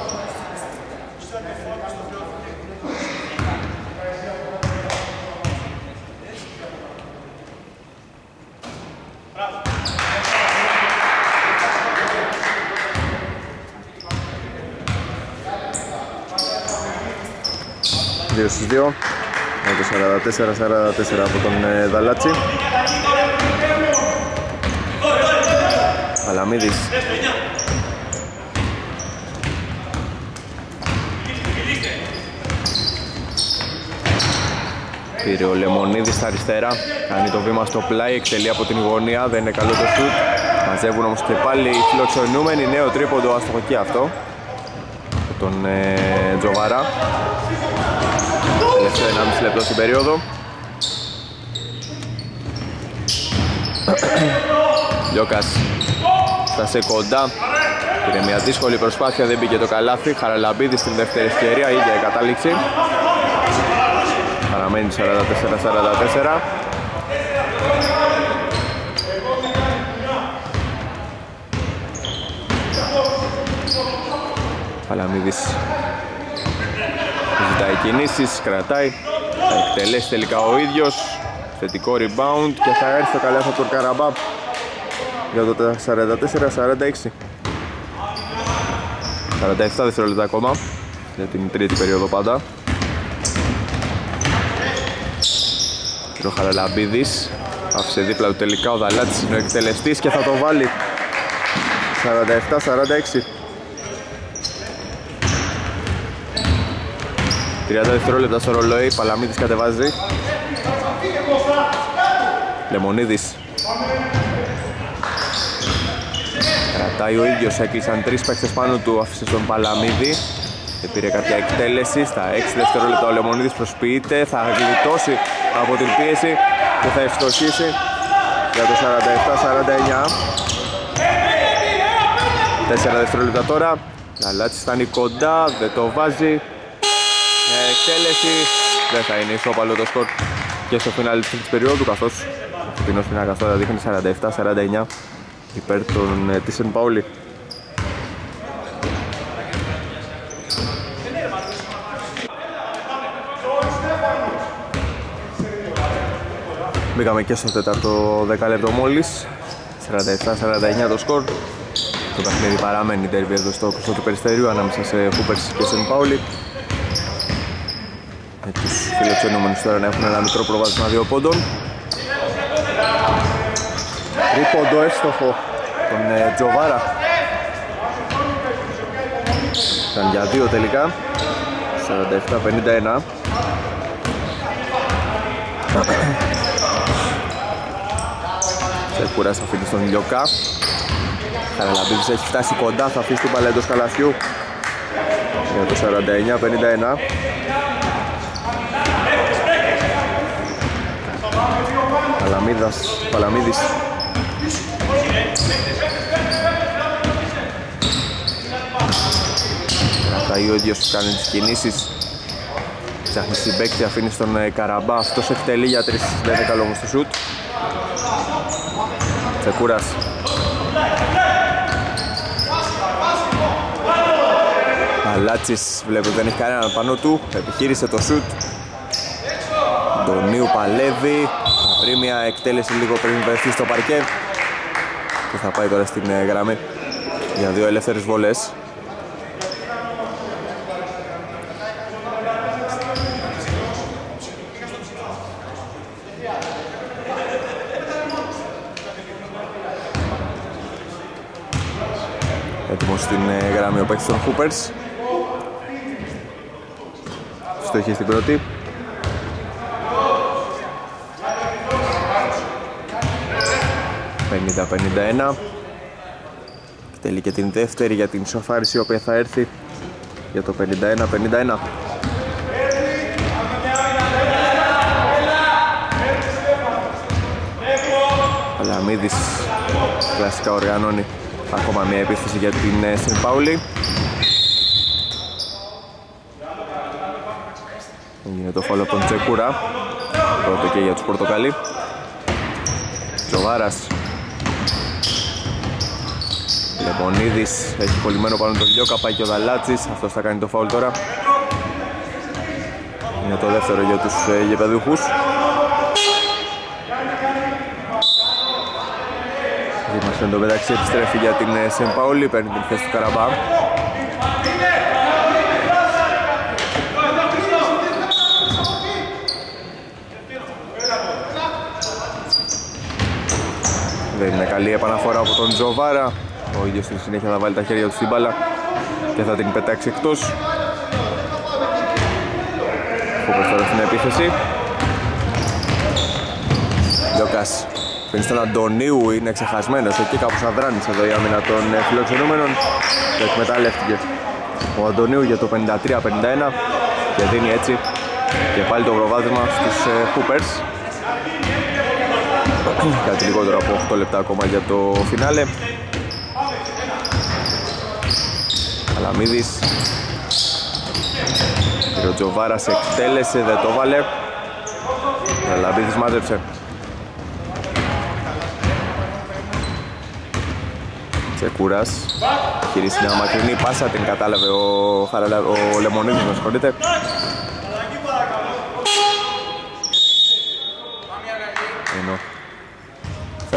Δύο στους δύο, με το 44-44 από τον Δαλάτσι. Παλαμίδης. Πήρε ο Λεμονίδης στα αριστερά, κάνει το βήμα στο πλάι, εκτελεί από την γωνία, δεν είναι καλό το σουτ. Μαζεύουν όμως και πάλι οι φιλοξενούμενοι, νέο τρίποντο άστοχο και αυτό. Τον Τζοβάρα. Τελευταίο 1,5 λεπτό στην περίοδο. Λιώκας φτάσε κοντά. Πήρε μια δύσκολη προσπάθεια, δεν πήγε το καλάθι. Χαραλαμπίδης στην δεύτερη ευκαιρία, ίδια η κατάληξη. Παραμένει 44-44. Παλαμίδης ζητάει κινήσεις, κρατάει, θα εκτελέσει τελικά ο ίδιος. Θετικό rebound και θα έρθει το καλάθι από τον Καραμπά για το 44-46. 47 δευτερόλεπτα ακόμα για την τρίτη περίοδο πάντα. Ο Χαραλαμπίδης άφησε δίπλα του τελικά ο Δαλάτης είναι ο εκτελεστής και θα το βάλει. 47-46. 30 δευτερόλεπτα στο ρολόι, Παλαμίδης κατεβάζει. Λεμονίδης κρατάει ο ίδιος, έκλεισαν 3 παίκτες πάνω του, άφησε τον Παλαμίδη και πήρε κάποια εκτέλεση. Στα 6 δευτερόλεπτα ο Λεμονίδης προσποιείται, θα γλιτώσει από την πίεση και θα ευστοχίσει για το 47-49. 4 δευτερόλεπτα τώρα, Λαλάτσης φτάνει κοντά, δεν το βάζει. Εκτέλεση, δεν θα είναι ισόπαλο το σκορ και στο φινάλι της περίοδου, καθώς ο φετινός πινάκας τώρα δείχνει 47-49 υπέρ της Σεν Παούλη. Μπήκαμε και στο τέταρτο δεκάλεπτο μόλις, 47-49 το σκορ. Το παιχνίδι παραμένει ντέρμπι εδώ στο κρυστό του Περιστερίου ανάμεσα σε Hoopers και Σεν Παούλη. Με τους φιλοξενούμενους τώρα να έχουν ένα μικρό προβάδισμα 2 πόντων. Τρίποντο εύστοχο τον Τζοβάρα. Ήταν για 2 τελικά. 47-51. Τσεκούρα θα αφήνει στον Λιώκα. Χαραλαμπίδης έχει φτάσει κοντά, θα αφήσει την μπάλα εντός καλαθιού για το 49-51. Παλαμίδης κρατάει ο ίδιος, κάνει τις κινήσεις, ψάχνει συμπαίκτη, αφήνει στον Καραμπά, αυτός εκτελεί για 3, δεν είναι καλό όμως στο σουτ. Τσεκούρας Αλάτσης βλέπει ότι δεν έχει κανέναν πάνω του, επιχείρησε το σουτ. Ντονίου παλεύει, θα βρει μια εκτέλεση λίγο πριν βρεθεί στο παρκέ και θα πάει τώρα στην γραμμή για 2 ελεύθερες βολές. Έτοιμος στην γραμμή ο παίκτης των Hoopers. Στοχή στην πρώτη. «50-51». Τελεί και την δεύτερη για την ισοφάριση, η οποία θα έρθει για το 51-51. Παλαμίδης κλασικά οργανώνει ακόμα μια επίθεση για την Σεν Παούλη. Έγινε το φάουλ από τον Τσεκούρα, πρώτο και για τους Πορτοκαλί. Τζοβάρας. Λεμονίδης έχει κολλημένο πάνω τον Λιώκα, πάει και ο Δαλάτσης, αυτός θα κάνει το φάουλ τώρα. Είναι το δεύτερο για τους γηπεδούχους. Είμαστε εν τω μεταξύ, επιστρέφει για την Σεν Παούλη, παίρνει την θέση του Καραμπά. Δεν είναι καλή επαναφορά από τον Τζοβάρα. Ο ίδιος στη συνέχεια θα βάλει τα χέρια του στην μπάλα και θα την πετάξει εκτός. Φόβος τώρα στην επίθεση. Λιώκας παίρνει στον Αντωνίου, είναι ξεχασμένος. Εκεί κάπου Σαδράνης εδώ η άμυνα των φιλοξενούμενων. Το εκμεταλλεύτηκε ο Αντωνίου για το 53-51 και δίνει έτσι και πάλι το προβάδισμα στους Hoopers. Κάτι λιγότερο από 8 λεπτά ακόμα για το φινάλε. Παλαμίδης. Ο Τζοβάρας εκτέλεσε, δεν το βάλε. Παλαμίδης μάζεψε. Τσεκούρας. Χειρίσει μια μακρινή πάσα, την κατάλαβε ο Λεμονίδης, με συγχωρείτε.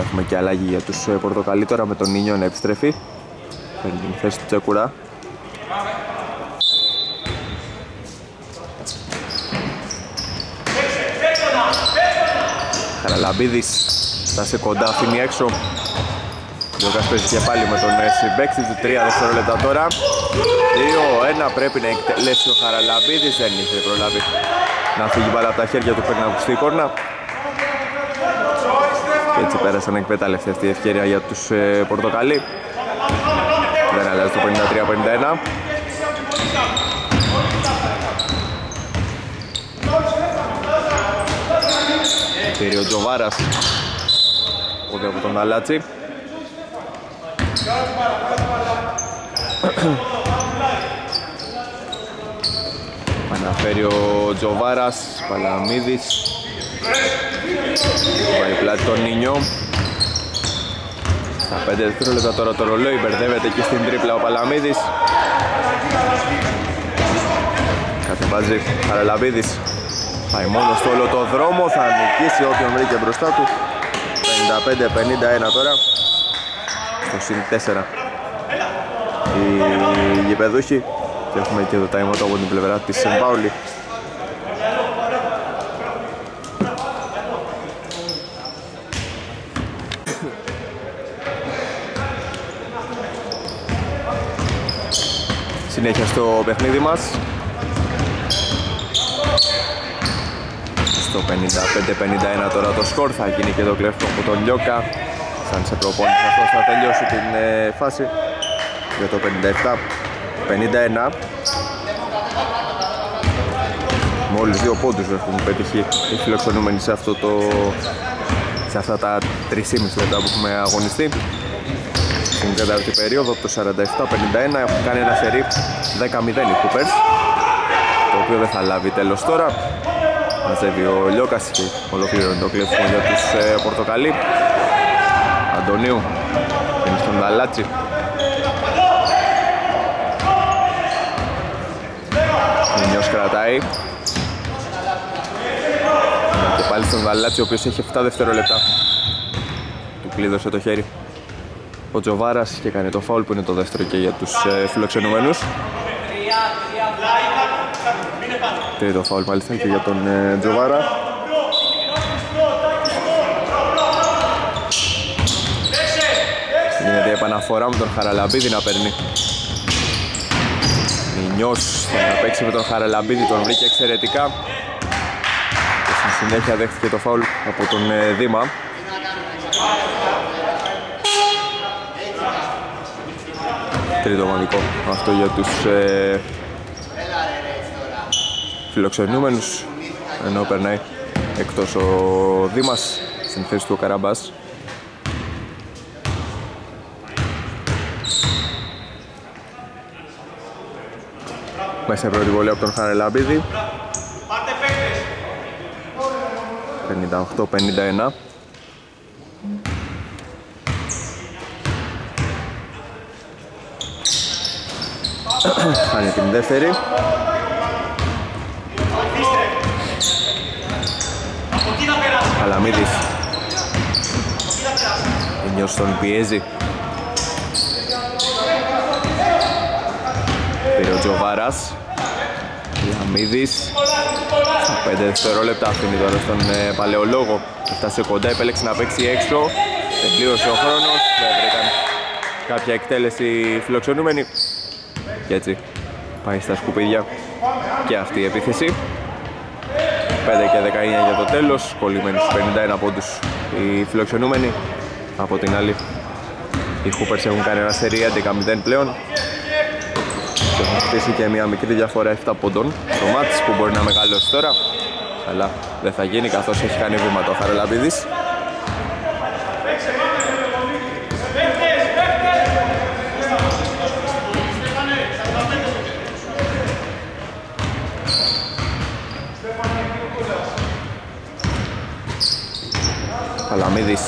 Έχουμε και αλλαγή για τους πορτοκαλί τώρα με τον Νίνιο να επιστρέφει. Παίρνει την θέση του Τσεκουρά. Χαραλαμπίδης φτάσει κοντά, αφήνει έξω. Λιώκας παίζει και πάλι με τον συμπαίκτη του, 3 δευτερόλεπτα τώρα. 2-1 πρέπει να εκτελέσει ο Χαραλαμπίδης, δεν είχε προλάβει να φύγει μπάλα από τα χέρια του, πρέπει να ακουστεί η κόρνα. Και έτσι πέρασαν εκμετάλλευτη αυτή η ευκαιρία για τους πορτοκαλί. Δεν αλλάζει το 53-51. Πήρε ο Τζοβάρας, πόδι από τον Αλάτσι. Αναφέρει ο Τζοβάρας, Παλαμίδης. Πάει πλάτη τον Νίνιο. Στα 5 δευτερόλεπτα τώρα το ρολόι, μπερδεύεται και στην τρίπλα ο Παλαμίδης. Κατεβάζει Χαραλαμπίδης. Πάει μόνο στο όλο το δρόμο, θα νικήσει όποιον βρήκε μπροστά του. 55-51 τώρα. Στο συν 4 οι γηπεδούχοι. Και έχουμε και το time out από την πλευρά της Σεν Πάουλη. Συνέχεια στο παιχνίδι μας. Στο 55-51 τώρα το σκορ, θα γίνει και το κλέφτο από τον Λιώκα. Σαν σε προπόνηση αυτός θα τελειώσει την φάση για το 57-51. Μόλις 2 πόντους έχουν πετύχει οι φιλοξενούμενοι σε αυτά τα 3,5 λεπτά που έχουμε αγωνιστεί. Στην τέταρτη περίοδο, το 47-51, έχουν κάνει ένα σερί 10-0 οι Hoopers, το οποίο δεν θα λάβει τέλος τώρα. Μαζεύει ο Λιώκας και ολοκληρώνει το κλέψιμο για τους πορτοκαλί. Αντωνίου, είναι στον Δαλάτσι. Νινιός κρατάει. Και πάλι στον Δαλάτσι, ο οποίος έχει 7 δευτερόλεπτα. Του κλείδωσε το χέρι ο Τζοβάρας και κάνει το φάουλ που είναι το δεύτερο και για τους φιλοξενούμενους. Τρίτο φάουλ μάλιστα και για τον Τζοβάρα. Γίνεται η επαναφορά με τον Χαραλαμπίδη να παίρνει. Νινιός θα παίξει με τον Χαραλαμπίδη, τον βρήκε εξαιρετικά. Και στη συνέχεια δέχτηκε το φάουλ από τον Δήμα. Τρίτο ομαδικό αυτό για τους φιλοξενούμενους, ενώ περνάει εκτός ο Δήμας στην θέση του ο Καραμπάς. Μέσα η πρώτη βολή από τον Χαραλαμπίδη. 58-51. Κάνει την δεύτερη. Παλαμίδης. Η Νιός τον πιέζει. Πήρε ο Τζοβάρας. Λαμίδης. Στα 5 δευτερόλεπτα αφήνει τώρα στον παλαιολόγο. Φτάσε κοντά, επέλεξε να παίξει έξω. Τελείωσε ο χρόνος. Δεν βρήκαν κάποια εκτέλεση φιλοξενούμενη. Και έτσι πάει στα σκουπίδια και αυτή η επίθεση. 5 και 19 για το τέλος. Κολλημένοι στους 51 πόντους οι φιλοξενούμενοι. Από την άλλη οι Hoopers έχουν κάνει ένα σερί 11-0 πλέον. Και έχουν χτίσει και μια μικρή διαφορά 7 πόντων στο μάτς που μπορεί να μεγαλώσει τώρα, αλλά δεν θα γίνει καθώς έχει κάνει βήματα ο Χαραλαμπίδης. Παλαμίδης.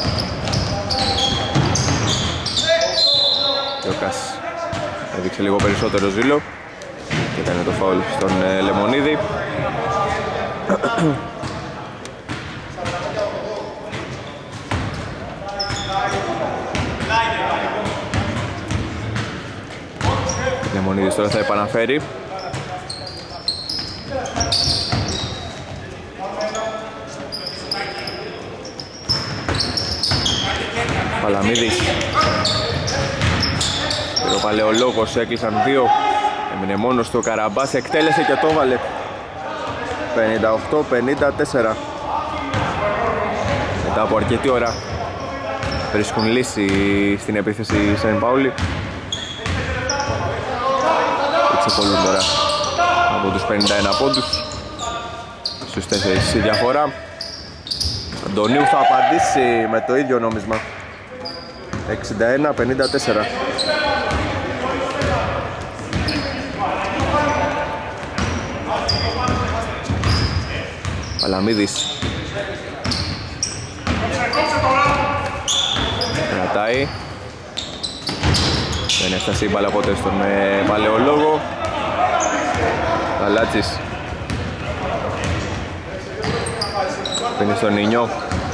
Λιώκας έδειξε λίγο περισσότερο ζήλο και έκανε το φάουλ στον Λεμονίδη. Λεμονίδης τώρα θα επαναφέρει. Παλαμίδης. Ο Παλαιολόγος έκλεισαν δύο. Έμεινε μόνος του ο Καραμπάς, εκτέλεσε και το έβαλε. 58-54. Μετά από αρκετή ώρα βρίσκουν λύση στην επίθεση Σεν Πάουλη. Εξεπολούν τώρα από τους 51 πόντους. Στους 4 η διαφορά. Αντωνίου θα απαντήσει με το ίδιο νόμισμα. 61-54. Παλαμίδης κρατάει. Δεν έφτασε η μπάλα ποτέ στον Παλαιολόγο. Καλάτσης πίνει στον Νινιό.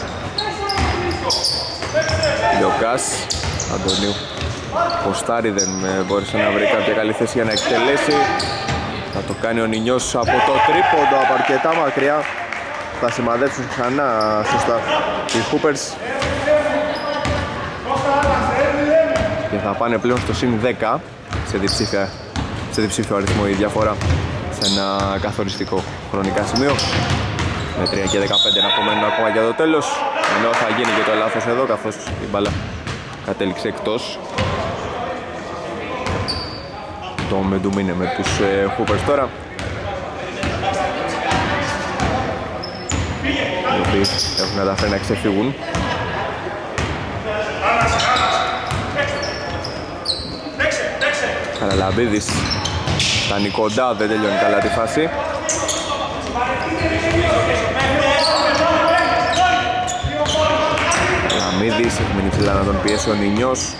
Λιοκάς. Αντωνίου ποστάρι, δεν μπόρεσε να βρει κάποια καλή θέση για να εκτελέσει. Θα το κάνει ο Νινιός από το τρίποντο από αρκετά μακριά. Θα σημαδέψουν ξανά σωστά οι Hoopers και θα πάνε πλέον στο συν 10 σε διψήφιο αριθμό η διαφορά σε ένα καθοριστικό χρονικά σημείο με 3 και 15 να απομένουν ακόμα για το τέλος, ενώ θα γίνει και το λάθος εδώ καθώς η μπάλα κατέληξε εκτός. Το momentum είναι με τους Hoopers τώρα, οι οποίοι έχουν καταφέρει να ξεφύγουν. Καραλαμπίδης φτάνει κοντά, δεν τελειώνει καλά τη φάση. Καραλαμπίδης έχει μείνει ψηλά να τον πιέσει ο Νινιός.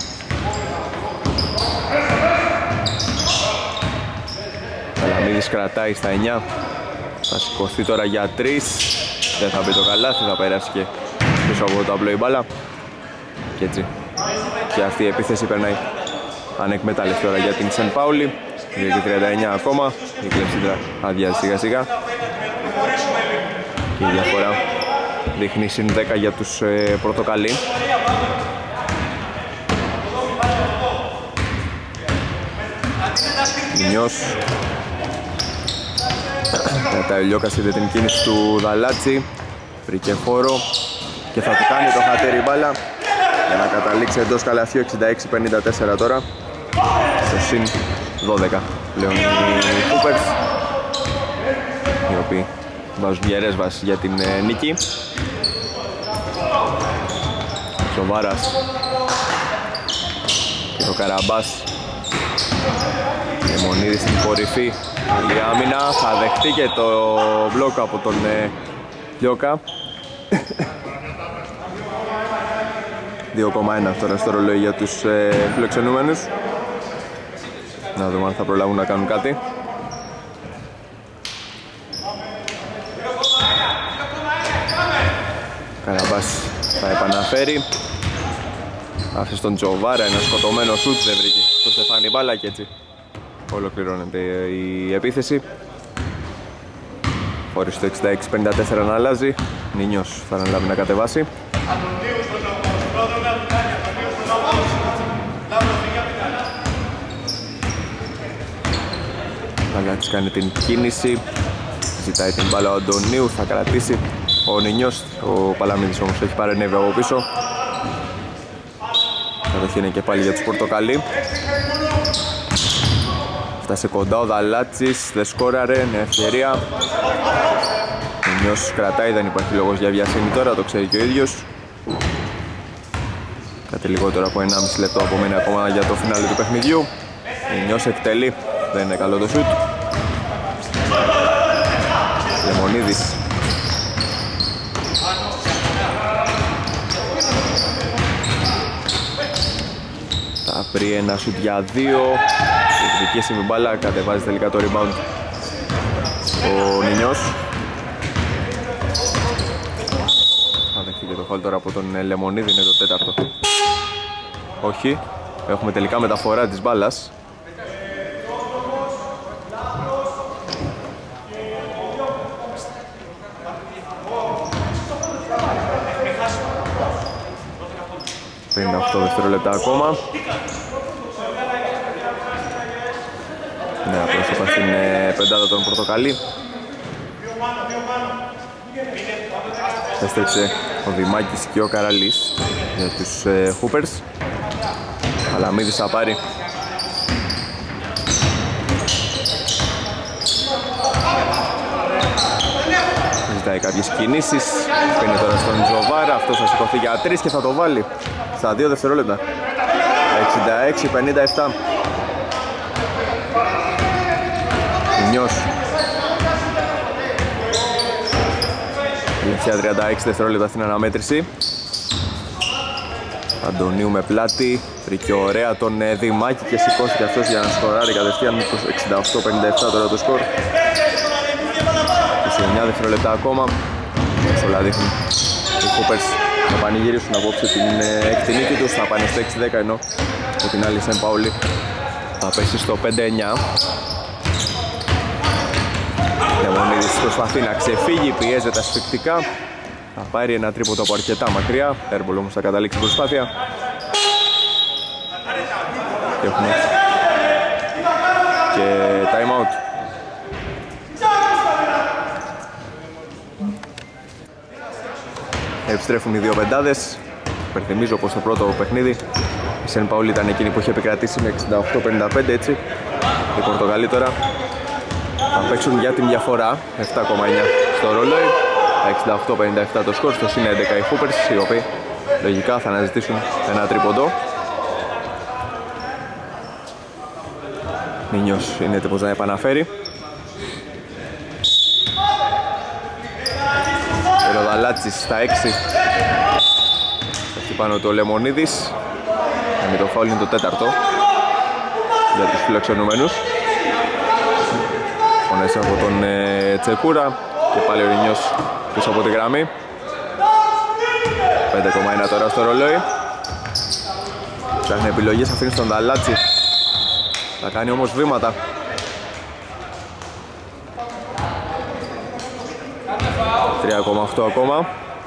Καραλαμπίδης κρατάει στα 9. Θα σηκωθεί τώρα για 3. Δεν θα μπει το καλάθι, θα περάσει και πίσω από το ταμπλό η μπάλα. Και έτσι και αυτή η επίθεση περνάει ανεκμετάλλευτη τώρα για την Σεν Πάουλη. 2:39 ακόμα, η κλεψίτρα αδειάζει σιγά σιγά και η διαφορά δείχνει συν 10 για τους πορτοκαλί. Νινιός κρατάει ο Λιώκας, είδε την κίνηση του Δαλάτσι, βρήκε χώρο και θα του κάνει το χατέρι μπάλα για να καταλήξει εντός καλαθιού. 66-54 τώρα στο συν 12 πλέον οι Hoopers, οι οποίοι βάζουν γερές βάσεις για την νίκη. Σοβάρας και το Καραμπάς. Λεμονίδης στην κορυφή, καλή άμυνα, θα δεχτεί και το μπλοκ από τον Λιώκα. 2,1 τώρα στο ρολόι για τους φιλοξενούμενους. Να δούμε αν θα προλάβουν να κάνουν κάτι. Καραμπάς θα επαναφέρει. Άφησε στον Τζοβάρα ένα σκοτωμένο σουτ, δεν βρήκε στο Στεφάνι μπάλα και έτσι ολοκληρώνεται η επίθεση. Χωρίς το 66-54 να αλλάζει. Νίνιος θα αναλάβει να κατεβάσει. Λαγκάτης κάνει την κίνηση, ζητάει την μπάλα ο Αντωνίου, θα κρατήσει ο Νινιός. Ο Παλαμίδης όμως έχει παρενέβει από πίσω. Κατοχή είναι και πάλι για τους πορτοκαλί. Φτάσε κοντά ο Δαλάτσης, δεν σκόραρε, νέα ευκαιρία. Ο Νινιός κρατάει, δεν υπάρχει λόγος για βιασύνη τώρα, το ξέρει και ο ίδιος. Κάτι λιγότερο από 1,5 λεπτό απομένει ακόμα για το φινάλε του παιχνιδιού. Ο Νινιός εκτελεί, δεν είναι καλό το σουτ. Λεμονίδης. Θα βρει ένα σουτ για 2. Εκδικήσιμη μπάλα, κατεβάζει τελικά το rebound ο Νινιός. Θα δεχτεί και το φάουλ τώρα από τον Λεμονίδη, είναι το τέταρτο. Όχι, έχουμε τελικά μεταφορά της μπάλας. 58 δευτερόλεπτα ακόμα. Νέα πρόσωπα στην πεντάδα των πορτοκαλί. Έστρεψε ο Δημάκης και ο Καραλής για τους Hoopers. Αλαμίδης θα πάρει. Ζητάει κάποιες κινήσεις. Παίρνει τώρα στον Τζοβάρα. Αυτός θα σηκωθεί για 3 και θα το βάλει στα 2 δευτερόλεπτα. 66-57. Νιός. Τελευταία 36 δευτερόλεπτα στην αναμέτρηση. Αντωνίου με πλάτη. Βρήκε ωραία τον Δημάκη και σηκώθηκε αυτός για να σκοράρει κατευθείαν με 68-57 τώρα το σκορ. 29 δευτερόλεπτα ακόμα. Όλα δείχνει οι Hoopers θα πανηγυρίσουν απόψε την έκτη νίκη τους. Θα πάνε στο 6-10 ενώ από την άλλη Σεν Πάουλη θα πέσει στο 5-9. Λεμονίδης προσπαθεί να ξεφύγει, πιέζεται ασφυκτικά. Θα πάρει ένα τρίποντο από αρκετά μακριά. Έρμπολ όμως θα καταλήξει την προσπάθεια. Και έχουμε και time out. Επιστρέφουν οι δύο πεντάδες. Υπενθυμίζω πως το πρώτο παιχνίδι η Σεν Πάουλη ήταν εκείνη που είχε επικρατήσει με 68-55, έτσι. Οι Πορτογαλοί τώρα θα παίξουν για την διαφορά 7,9 στο ρολόι. 68-57 το σκορ, στο συν 11 οι Hoopers, οι οποίοι λογικά θα αναζητήσουν ένα τρίποντο. Νίνιος είναι έτοιμος να επαναφέρει. Ροδαλάτσης στα 6. Έχει πάνω το Λεμονίδης. Με το φάουλ είναι το τέταρτο για τους φιλοξενούμενους. Φωνές από τον Τσεκούρα και πάλι ο Ρινιός πίσω από τη γραμμή. 5,1 τώρα στο ρολόι. Ψάχνει επιλογές, αφήνει στον Δαλάτσι. Θα κάνει όμως βήματα. .8 ακόμα.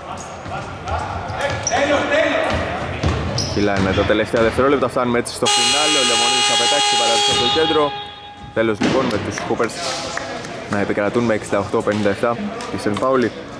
Κυλάει με τα τελευταία δευτερόλεπτα, φτάνουμε έτσι στο φινάλε. Ο Λεμονίδης θα πετάξει την παράδοση από το κέντρο. Τέλος λοιπόν με τους Hoopers να επικρατούν με 68-57 τη Σεν Πάουλη.